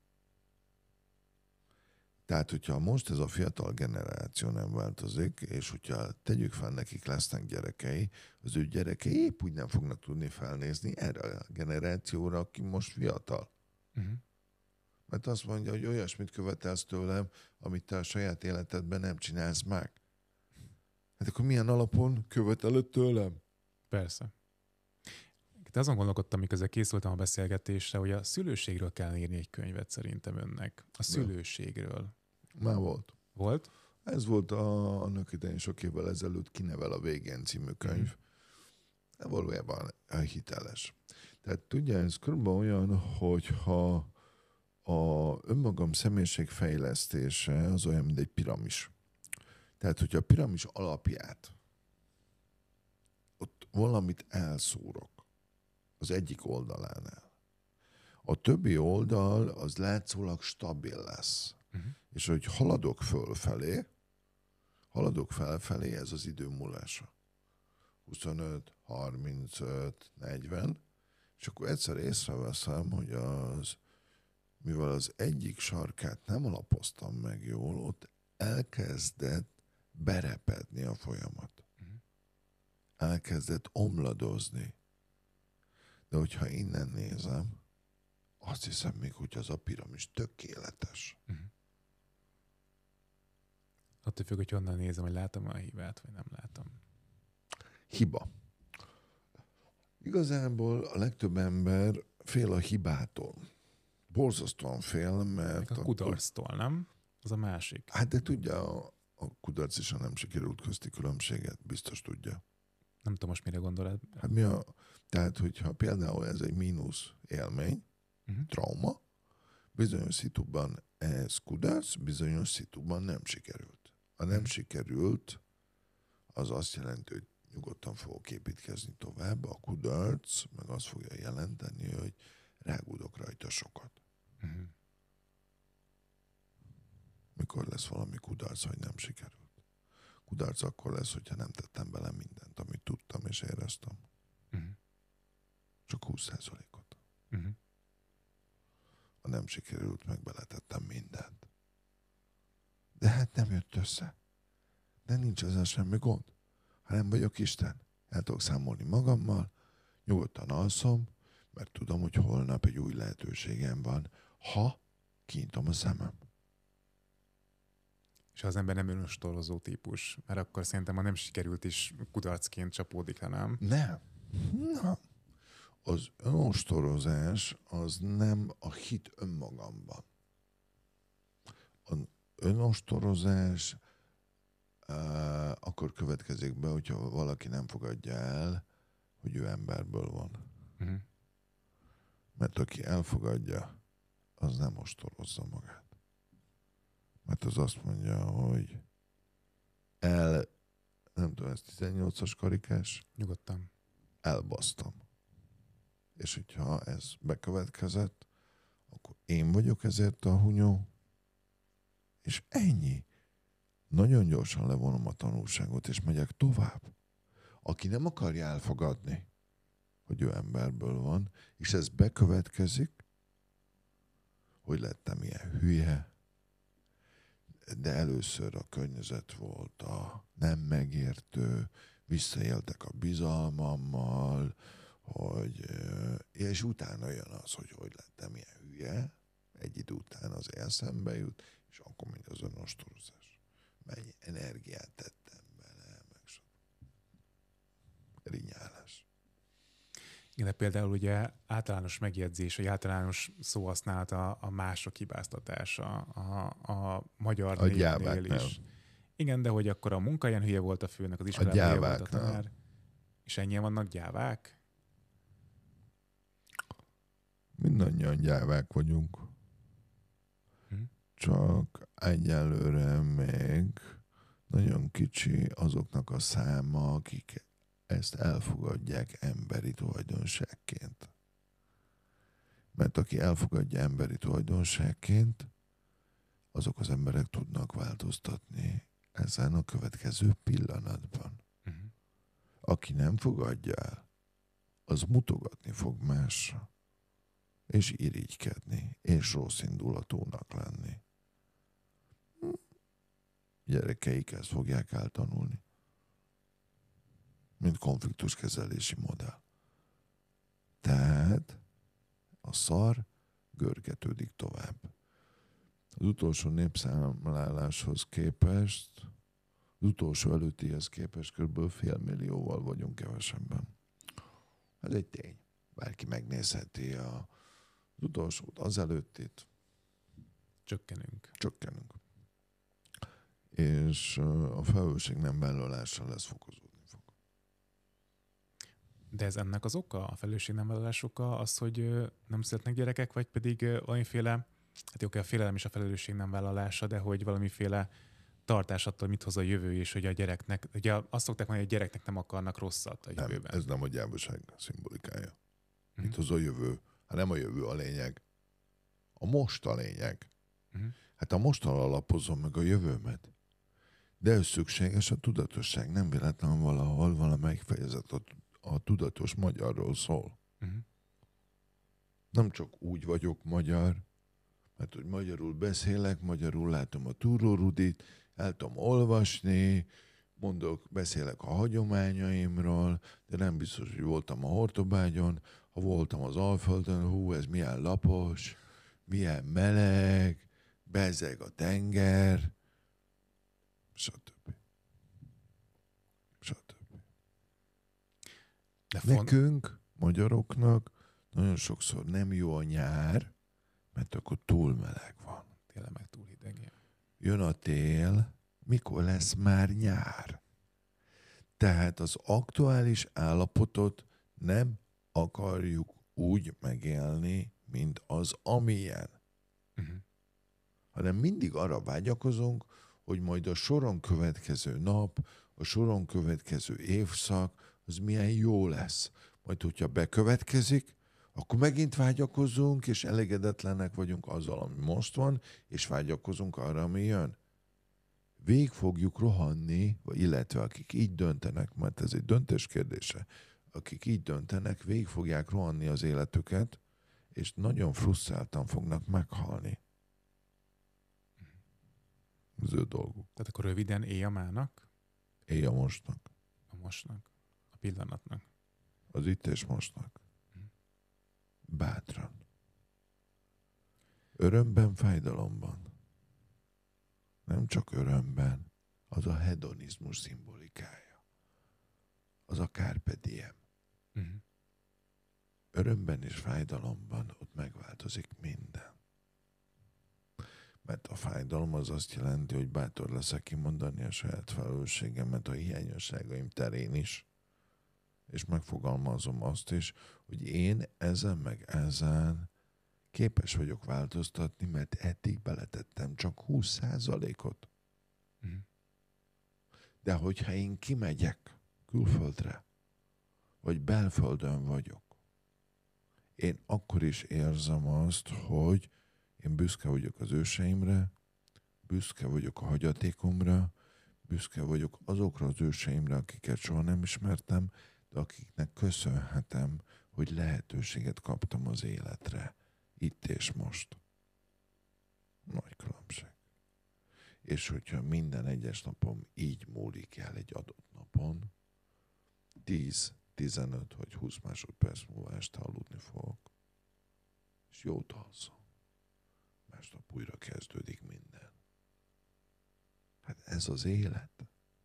Tehát, hogyha most ez a fiatal generáció nem változik, és hogyha tegyük fel, nekik lesznek gyerekei, az ő gyerekei épp úgy nem fognak tudni felnézni erre a generációra, aki most fiatal. Uh-huh. Mert azt mondja, hogy olyasmit követelsz tőlem, amit te a saját életedben nem csinálsz meg. Hát akkor milyen alapon követeled tőlem? Persze. Te azon gondolkodtam, miközben készültem a beszélgetésre, hogy a szülőségről kell írni egy könyvet szerintem önnek. A szülőségről. Már volt. Volt? Ez volt a, annak idején sok évvel ezelőtt Kinevel a végén című könyv. Mm. Valójában hiteles. Tehát tudja, ez körülbelül olyan, hogyha a önmagam személyiségfejlesztése az olyan, mint egy piramis. Tehát, hogyha a piramis alapját ott valamit elszúrok az egyik oldalánál, a többi oldal az látszólag stabil lesz. Uh-huh. És hogy haladok fölfelé, haladok felfelé, ez az idő múlása. huszonöt, harmincöt, negyven, és akkor egyszer észreveszem, hogy az, mivel az egyik sarkát nem alapoztam meg jól, ott elkezdett berepedni a folyamat. Uh-huh. Elkezdett omladozni. De hogyha innen nézem, azt hiszem még, hogy az a piramis tökéletes. Uh-huh. Attól függ, hogy honnan nézem, hogy látom a hibát, vagy nem látom. Hiba. Igazából a legtöbb ember fél a hibától. Borzasztóan fél, mert... A kudarctól, akkor... nem? Az a másik. Hát de tudja, a, a kudarc és a nem sikerült közti különbséget, biztos tudja. Nem tudom most mire gondolod. Hát mi a... Tehát, hogyha például ez egy mínusz élmény, uh-huh. trauma, bizonyos szituban ez kudarc, bizonyos szituban nem sikerült. A nem sikerült, az azt jelenti, hogy nyugodtan fogok építkezni tovább, a kudarc meg azt fogja jelenteni, hogy rágódok rajta sokat. Uh-huh. Mikor lesz valami kudarc, hogy nem sikerült? Kudarc akkor lesz, hogyha nem tettem bele mindent, amit tudtam és éreztem. Uh-huh. Csak húsz százalékot. Uh-huh. A nem sikerült, meg beletettem mindent. De hát nem jött össze. De nincs ezzel semmi gond. Ha nem vagyok Isten, el tudok számolni magammal, nyugodtan alszom, mert tudom, hogy holnap egy új lehetőségem van, ha kinyitom a szemem. És ha az ember nem önostorozó típus, mert akkor szerintem, ha nem sikerült is kudarcként csapódik, hanem... Nem. Nem. Az önostorozás az nem a hit önmagamban. Az önostorozás uh, akkor következik be, hogyha valaki nem fogadja el, hogy ő emberből van. Uh-huh. Mert aki elfogadja, az nem ostorozza magát. Mert az azt mondja, hogy el, nem tudom, ez tizennyolcas karikás? Nyugodtan. Elbasztam. És hogyha ez bekövetkezett, akkor én vagyok ezért a hunyó, és ennyi. Nagyon gyorsan levonom a tanulságot, és megyek tovább. Aki nem akarja elfogadni, hogy ő emberből van, és ez bekövetkezik, hogy lettem ilyen hülye, de először a környezet volt a nem megértő, visszaéltek a bizalmammal, hogy, és utána jön az, hogy hogy lettem ilyen hülye, egy idő után az eszembe jut, és akkor mind az önostorozás. Mennyi energiát tettem bele, meg so. Rinyálás. Igen, de például ugye általános megjegyzés, vagy általános szóhasználata a mások hibáztatása a, a magyar a népnél is. Igen, de hogy akkor a munkahelyen hülye volt a főnök, az iskolában hülye volt a tanár. És ennyien vannak gyávák? Mindannyian gyávák vagyunk. Hm? Csak egyelőre még nagyon kicsi azoknak a száma, akik ezt elfogadják emberi tulajdonságként. Mert aki elfogadja emberi tulajdonságként, azok az emberek tudnak változtatni ezen a következő pillanatban. Uh-huh. Aki nem fogadja el, az mutogatni fog másra, és irigykedni, és rossz indulatúnak lenni. Gyerekeik ezt fogják eltanulni, mint konfliktuskezelési modell. Tehát a szar görgetődik tovább. Az utolsó népszámláláshoz képest, az utolsó előttihez képest kb. Fél millióval vagyunk kevesebben. Ez egy tény. Bárki megnézheti a, az utolsót, az előttit. Csökkenünk. Csökkenünk. És a felelősség nem vállalással lesz fokozódni fog. De ez ennek az oka, a felelősség nem vállalás oka az, hogy nem születnek gyerekek, vagy pedig valamiféle, hát oké, a félelem is a felelősség nem vállalása, de hogy valamiféle tartás attól, mit hoz a jövő, és hogy a gyereknek, ugye azt szokták mondani, hogy a gyereknek nem akarnak rosszat a jövőben. Nem, ez nem a gyávaság szimbolikája. Mm. Mit hoz a jövő? Hát nem a jövő a lényeg. A most a lényeg. Mm. Hát a mostan alapozom meg a jövőmet. De ez szükséges a tudatosság. Nem véletlen valahol valamelyik fejezet a, a tudatos magyarról szól. Mm. Nem csak úgy vagyok magyar, mert hogy magyarul beszélek, magyarul látom a Túró Rudit, el tudom olvasni, mondok, beszélek a hagyományaimról, de nem biztos, hogy voltam a Hortobágyon, ha voltam az Alföldön, hú, ez milyen lapos, milyen meleg, bezeg a tenger, stb. stb. De nekünk, font... magyaroknak nagyon sokszor nem jó a nyár, mert akkor túl meleg van. Tényleg meg túl hideg. Ja. Jön a tél, mikor lesz már nyár? Tehát az aktuális állapotot nem akarjuk úgy megélni, mint az amilyen. Uh-huh. Hanem mindig arra vágyakozunk, hogy majd a soron következő nap, a soron következő évszak, az milyen jó lesz. Majd, hogyha bekövetkezik, akkor megint vágyakozunk, és elégedetlenek vagyunk azzal, ami most van, és vágyakozunk arra, ami jön. Végig fogjuk rohanni, illetve akik így döntenek, mert ez egy döntés kérdése, akik így döntenek, végig fogják rohanni az életüket és nagyon frusztráltan fognak meghalni. Az ő dolguk. Tehát akkor röviden élj a mának, Élj a mostnak. a mostnak, a pillanatnak. Az itt és mostnak. Bátran. Örömben, fájdalomban. Nem csak örömben, az a hedonizmus szimbolikája. Az a carpe diem. Uh-huh. Örömben és fájdalomban ott megváltozik minden. Mert a fájdalom az azt jelenti, hogy bátor leszek kimondani a saját felelősségemet a hiányosságaim terén is, és megfogalmazom azt is, hogy én ezen meg ezen képes vagyok változtatni, mert eddig beletettem csak húsz százalékot. Uh-huh. De hogyha én kimegyek külföldre, vagy belföldön vagyok, én akkor is érzem azt, hogy én büszke vagyok az őseimre, büszke vagyok a hagyatékomra, büszke vagyok azokra az őseimre, akiket soha nem ismertem, de akiknek köszönhetem, hogy lehetőséget kaptam az életre. Itt és most. Nagy különbség. És hogyha minden egyes napom így múlik el egy adott napon, tíz, tizenöt vagy húsz másodperc múlva este aludni fogok, és jót alszom. Másnap újra kezdődik minden. Hát ez az élet.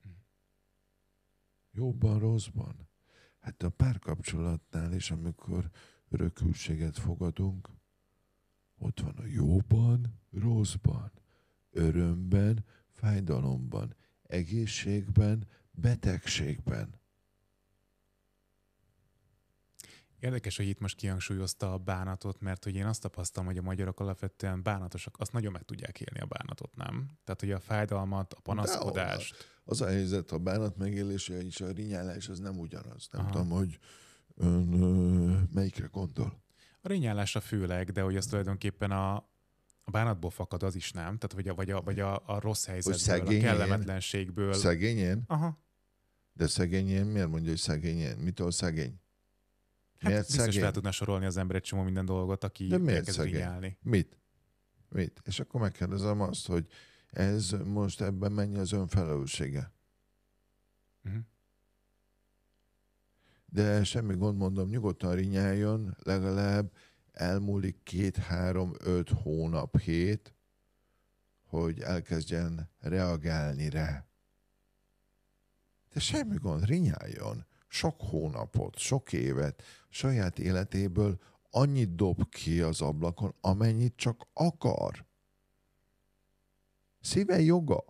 Jobban, rosszban. Hát a párkapcsolatnál is, amikor örökülséget fogadunk, ott van a jóban, rosszban, örömben, fájdalomban, egészségben, betegségben. Érdekes, hogy itt most kihangsúlyozta a bánatot, mert hogy én azt tapasztalom, hogy a magyarok alapvetően bánatosak, azt nagyon meg tudják élni a bánatot, nem? Tehát, hogy a fájdalmat, a panaszkodást. Az a helyzet, a bánat megélése és a rinyálás az nem ugyanaz. Nem Aha. tudom, hogy ön ö, melyikre gondol. A rinyálásra főleg, de hogy az tulajdonképpen a, a bánatból fakad az is, nem? Tehát, vagy a, vagy a, vagy a, a rossz helyzetből, a kellemetlenségből. Szegényen? Aha. De szegényen miért mondja, hogy szegényen? Mitől szegény? Hát Miért biztos szegény? fel tudna sorolni az ember egy csomó minden dolgot, aki De miért elkezd szegény? rinyálni. Mit? Mit? És akkor megkérdezem azt, hogy ez most ebben mennyi az önfelelőssége? Uh-huh. De semmi gond, mondom, nyugodtan rinyáljon, legalább elmúlik két, három, öt hónap, hét, hogy elkezdjen reagálni rá. De semmi gond, rinyáljon. Sok hónapot, sok évet, saját életéből annyit dob ki az ablakon, amennyit csak akar. Szíve joga.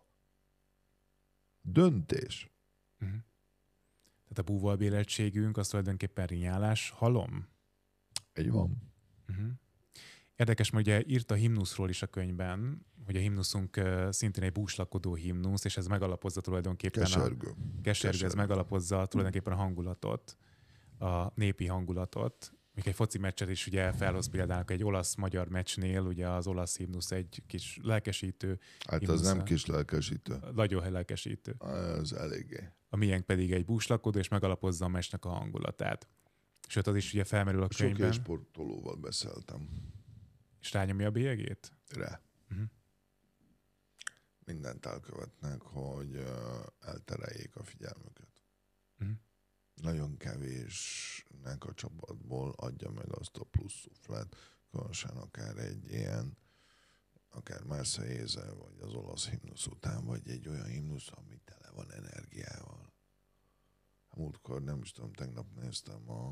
Döntés. Uh-huh. Tehát a búvalbélettségünk az tulajdonképpen rinyálás halom. Egy van. Uh-huh. Érdekes, mert ugye írt a himnuszról is a könyvben, hogy a himnuszunk uh, szintén egy búslakodó himnusz, és ez megalapozza tulajdonképpen Kesergő. a... Kesergő. Ez megalapozza tulajdonképpen a hangulatot, a népi hangulatot. Még egy foci meccset is ugye felhoz például egy olasz-magyar meccsnél, ugye az olasz himnusz egy kis lelkesítő. Hát himnusz, az nem kis lelkesítő. Nagyon lelkesítő. Az eléggé. A miénk pedig egy búslakodó, és megalapozza a meccsnek a hangulatát. Sőt, az is ugye felmerül a könyvben. Sok sportolóval beszéltem. És rányomja a bélyegét? Rá. Uh-huh. Mindent elkövetnek, hogy uh, eltereljék a figyelmüket. Uh-huh. Nagyon kevésnek a csapatból adja meg azt a plusz szuflát, különösen akár egy ilyen, akár Marseillaise, vagy az olasz himnusz után, vagy egy olyan himnusz, ami tele van energiával. Múltkor, nem is tudom, tegnap néztem a,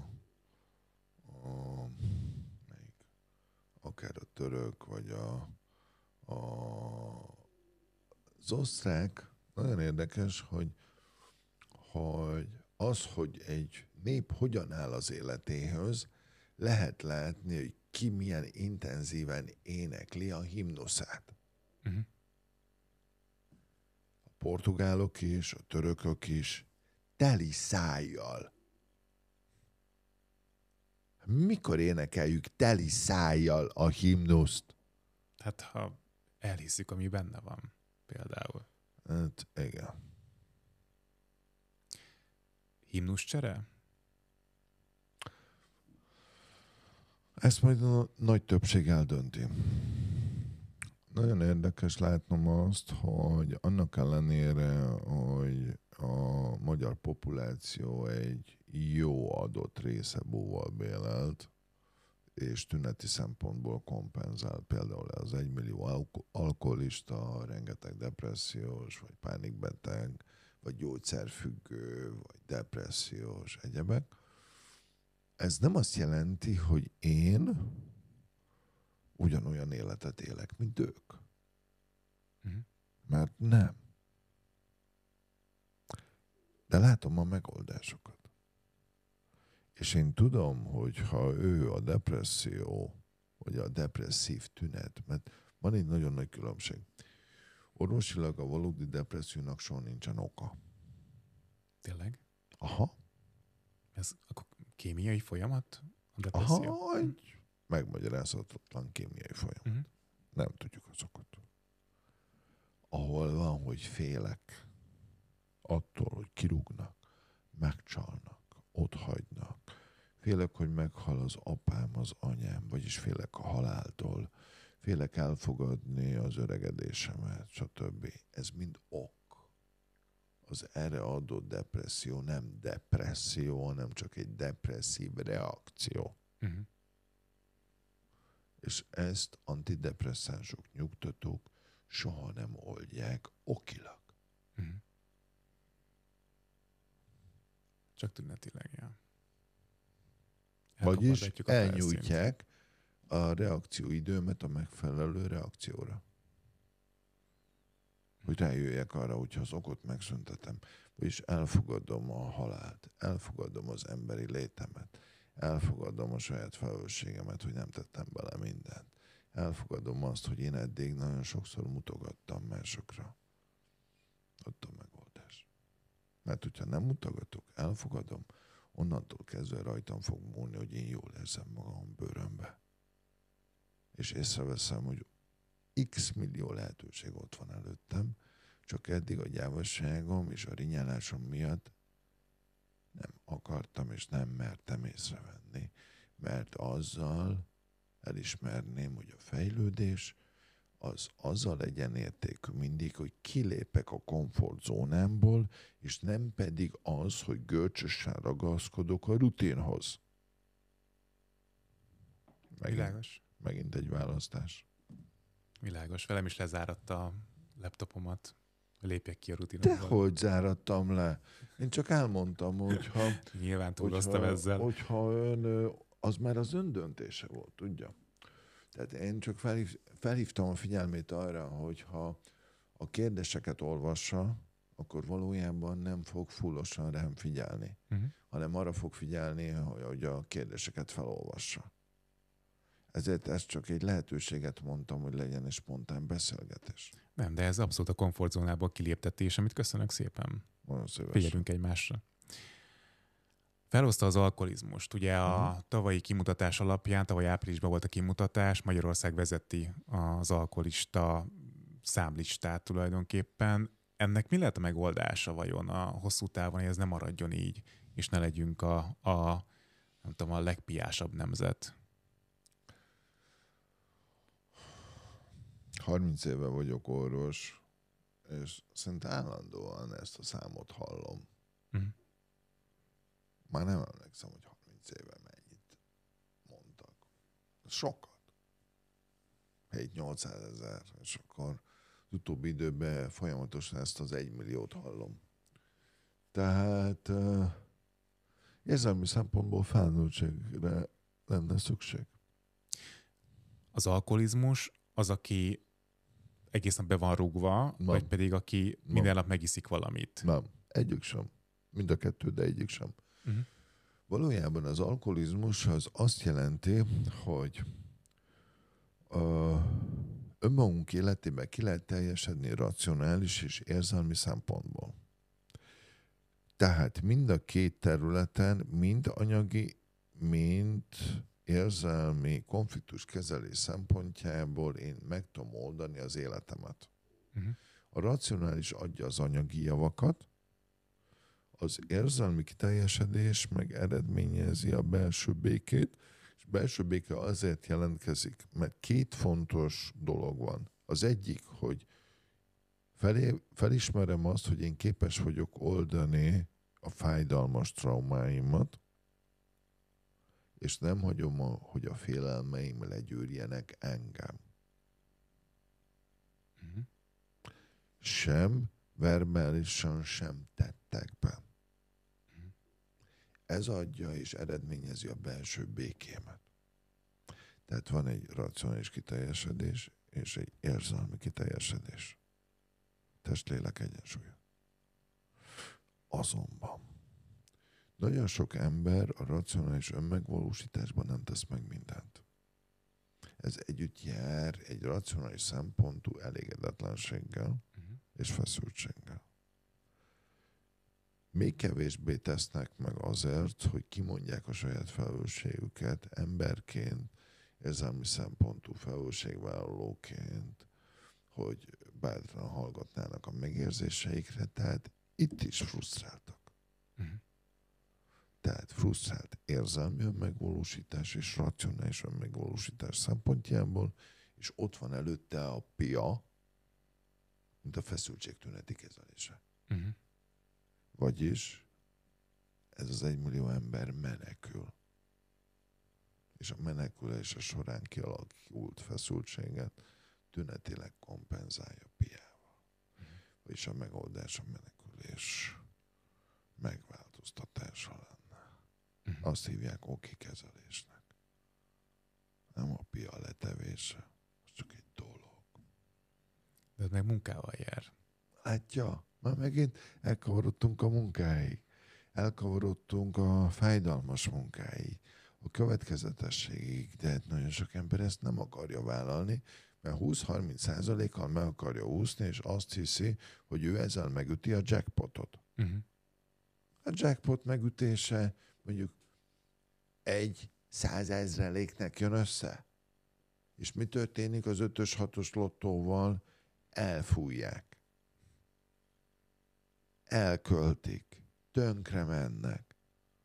a melyik, akár a török, vagy a, a az osztrák. Nagyon érdekes, hogy, hogy az, hogy egy nép hogyan áll az életéhöz, lehet látni, hogy ki milyen intenzíven énekli a himnuszát. Uh-huh. A portugálok is, a törökök is teli szájjal. Mikor énekeljük teli szájjal a himnuszt? Hát, ha elhiszük, ami benne van, például. Hát, igen. Himnusz csere? Ezt majd a nagy többség eldönti. Nagyon érdekes látnom azt, hogy annak ellenére, hogy a magyar populáció egy jó adott része búval bélelt, és tüneti szempontból kompenzál, például az egymillió alko- alkoholista, rengeteg depressziós, vagy pánikbeteg, vagy gyógyszerfüggő, vagy depressziós, egyebek. Ez nem azt jelenti, hogy én ugyanolyan életet élek, mint ők. Uh-huh. Mert nem. De látom a megoldásokat. És én tudom, hogy ha ő a depresszió, vagy a depresszív tünet, mert van egy nagyon nagy különbség. Orvosilag a valódi depressziónak soha nincsen oka. Tényleg? Aha. Ez akkor kémiai folyamat? A depresszió? Aha, egy megmagyarázhatatlan kémiai folyamat. Uh-huh. Nem tudjuk azokat. Ahol van, hogy félek attól, hogy kirúgnak, megcsalnak, otthagynak. Félek, hogy meghal az apám, az anyám, vagyis félek a haláltól. Félek elfogadni az öregedésemet, stb. Ez mind ok. Az erre adott depresszió nem depresszió, hanem csak egy depresszív reakció. Uh-huh. És ezt antidepresszánsok, nyugtatók soha nem oldják okilag. Uh-huh. Csak tünetileg, ja. Vagyis elnyújtják a reakcióidőmet a megfelelő reakcióra. Hogy rájöjjek arra, hogyha az okot megszüntetem, vagyis elfogadom a halált, elfogadom az emberi létemet, elfogadom a saját felelősségemet, hogy nem tettem bele mindent. Elfogadom azt, hogy én eddig nagyon sokszor mutogattam másokra. Ott a megoldás. Mert hogyha nem mutogatok, elfogadom, onnantól kezdve rajtam fog múlni, hogy én jól érzem magam bőrömbe. És észreveszem, hogy x millió lehetőség ott van előttem, csak eddig a gyávasságom és a rinyálásom miatt nem akartam és nem mertem észrevenni, mert azzal elismerném, hogy a fejlődés az azzal legyen értékű mindig, hogy kilépek a komfortzónámból, és nem pedig az, hogy görcsösen ragaszkodok a rutinhoz. Megint, Világos. megint egy választás. Világos. Velem is lezáratta a laptopomat. Lépjek ki a rutinokból. Dehogy zárattam le. Én csak elmondtam, hogyha... Nyilván túloztam hogyha, ezzel. Hogyha ön... Az már az ön döntése volt, tudja? Tehát én csak felhív, felhívtam a figyelmét arra, hogyha a kérdéseket olvassa, akkor valójában nem fog fullosan rám figyelni, Uh-huh. hanem arra fog figyelni, hogy a kérdéseket felolvassa. Ezért ezt csak egy lehetőséget mondtam, hogy legyen egy spontán beszélgetés. Nem, de ez abszolút a komfortzónából kiléptetés, amit köszönök szépen. Nagyon szívesen. Figyelünk egymásra. Felhozta az alkoholizmust. Ugye a uh-huh. tavalyi kimutatás alapján, tavaly áprilisban volt a kimutatás, Magyarország vezeti az alkoholista számlistát tulajdonképpen. Ennek mi lehet a megoldása vajon a hosszú távon, hogy ez ne maradjon így, és ne legyünk a, a, nem tudom, a legpiásabb nemzet? harminc éve vagyok orvos, és szinte állandóan ezt a számot hallom. Uh-huh. Már nem emlékszem, hogy harminc éve mennyit mondtak. Sokat. hét-nyolcszázezer, és akkor az utóbbi időben folyamatosan ezt az egymilliót hallom. Tehát uh, érzelmi szempontból felnőttségre lenne szükség. Az alkoholizmus az, aki egészen be van rúgva, Nem. vagy pedig aki Nem. minden nap megiszik valamit? Nem, egyik sem. Mind a kettő, de egyik sem. Uh-huh. Valójában az alkoholizmus az azt jelenti, hogy uh, önmagunk életében ki lehet teljesedni racionális és érzelmi szempontból. Tehát mind a két területen, mind anyagi, mind érzelmi konfliktus kezelés szempontjából én meg tudom oldani az életemet. Uh-huh. A racionális adja az anyagi javakat, az érzelmi kiteljesedés meg eredményezi a belső békét, és belső béke azért jelentkezik, mert két fontos dolog van. Az egyik, hogy felé, felismerem azt, hogy én képes vagyok oldani a fájdalmas traumáimat, és nem hagyom, a, hogy a félelmeim legyűrjenek engem. Uh-huh. Sem verbálisan, sem tettekben. Uh-huh. Ez adja és eredményezi a belső békémet. Tehát van egy racionális kiteljesedés, és egy érzelmi kiteljesedés. Testlélek egyensúlya. Azonban nagyon sok ember a racionális önmegvalósításban nem tesz meg mindent. Ez együtt jár egy racionális szempontú elégedetlenséggel uh-huh. és feszültséggel. Még kevésbé tesznek meg azért, hogy kimondják a saját felelősségüket emberként, érzelmi szempontú felelősségvállalóként, hogy bátran hallgatnának a megérzéseikre, tehát itt is frusztráltak. Uh-huh. Tehát frusztrált érzelmi önmegvalósítás és racionális önmegvalósítás szempontjából, és ott van előtte a pia, mint a feszültségtüneti kezelése. Uh-huh. Vagyis ez az egymillió ember menekül. És a menekülése során kialakult feszültséget tünetileg kompenzálja piával. Uh-huh. Vagyis a megoldás a menekülés megváltoztatása lenne. Uh-huh. Azt hívják oki kezelésnek. Nem a pia letevése, az csak egy dolog. De ez meg munkával jár. Látja, már megint elkavarodtunk a munkáig. Elkavarodtunk a fájdalmas munkáig, a következetességig, de nagyon sok ember ezt nem akarja vállalni, mert húsz-harminc százalékkal meg akarja úszni, és azt hiszi, hogy ő ezzel megüti a jackpotot. Uh-huh. A jackpot megütése mondjuk egy százezreléknek jön össze. És mi történik az ötös, hatos lottóval? Elfújják. Elköltik. Tönkre mennek.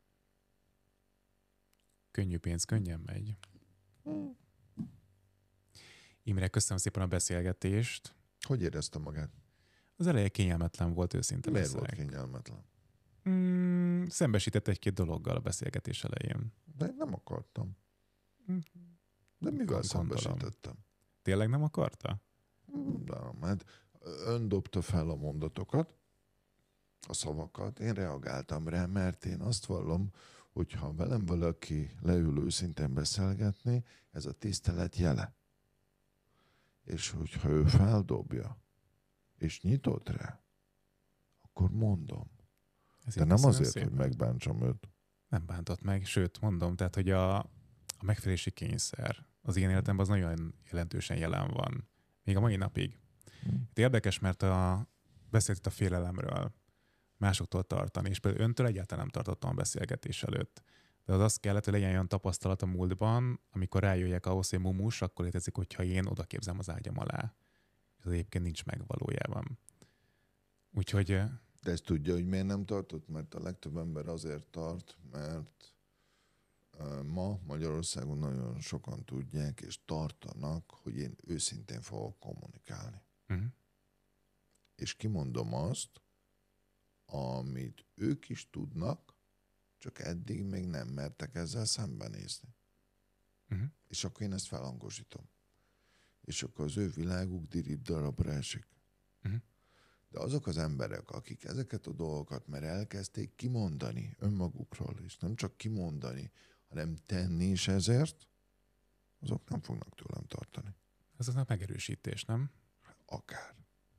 Könnyű pénz, könnyen megy. Hmm. Imre, köszönöm szépen a beszélgetést. Hogy érezte magát? Az eleje kényelmetlen volt, őszinte. Miért volt kényelmetlen? Mm, szembesített egy-két dologgal a beszélgetés elején. De én nem akartam. De mivel szembesítettem? Tényleg nem akarta? Nem, hát ön dobta fel a mondatokat, a szavakat, én reagáltam rá, mert én azt vallom, hogyha velem valaki leül őszintén beszélgetni, ez a tisztelet jele. És hogyha ő feldobja, és nyitott rá, akkor mondom. De nem azért, szépen. Hogy megbántsam őt. Nem bántott meg, sőt, mondom, tehát, hogy a, a megfelelési kényszer az én életemben az nagyon jelentősen jelen van. Még a mai napig. Hmm. Érdekes, mert a, beszélt a félelemről, másoktól tartani, és például öntől egyáltalán nem tartottam a beszélgetés előtt. De az azt kellett, hogy legyen olyan tapasztalat a múltban, amikor rájöjjek ahhoz, hogy mumus, akkor létezik, hogyha én oda képzem az ágyam alá. És az egyébként nincs meg valójában. Úgyhogy... De ezt tudja, hogy miért nem tartott? Mert a legtöbb ember azért tart, mert ma Magyarországon nagyon sokan tudják, és tartanak, hogy én őszintén fogok kommunikálni. Uh-huh. És kimondom azt, amit ők is tudnak, csak eddig még nem mertek ezzel szembenézni. Uh-huh. És akkor én ezt felhangosítom. És akkor az ő világuk dirib darabra esik. Uh-huh. De azok az emberek, akik ezeket a dolgokat már elkezdték kimondani önmagukról, és nem csak kimondani, hanem tenni is ezért, azok nem fognak tőlem tartani. Ez az a megerősítés, nem? Akár.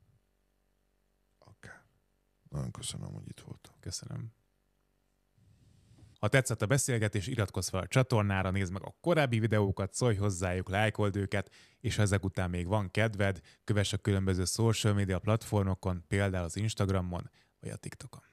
Akár. Nagyon köszönöm, hogy itt voltam. Köszönöm. Ha tetszett a beszélgetés, iratkozz fel a csatornára, nézd meg a korábbi videókat, szólj hozzájuk, lájkold őket, és ha ezek után még van kedved, kövess a különböző social media platformokon, például az Instagramon vagy a TikTokon.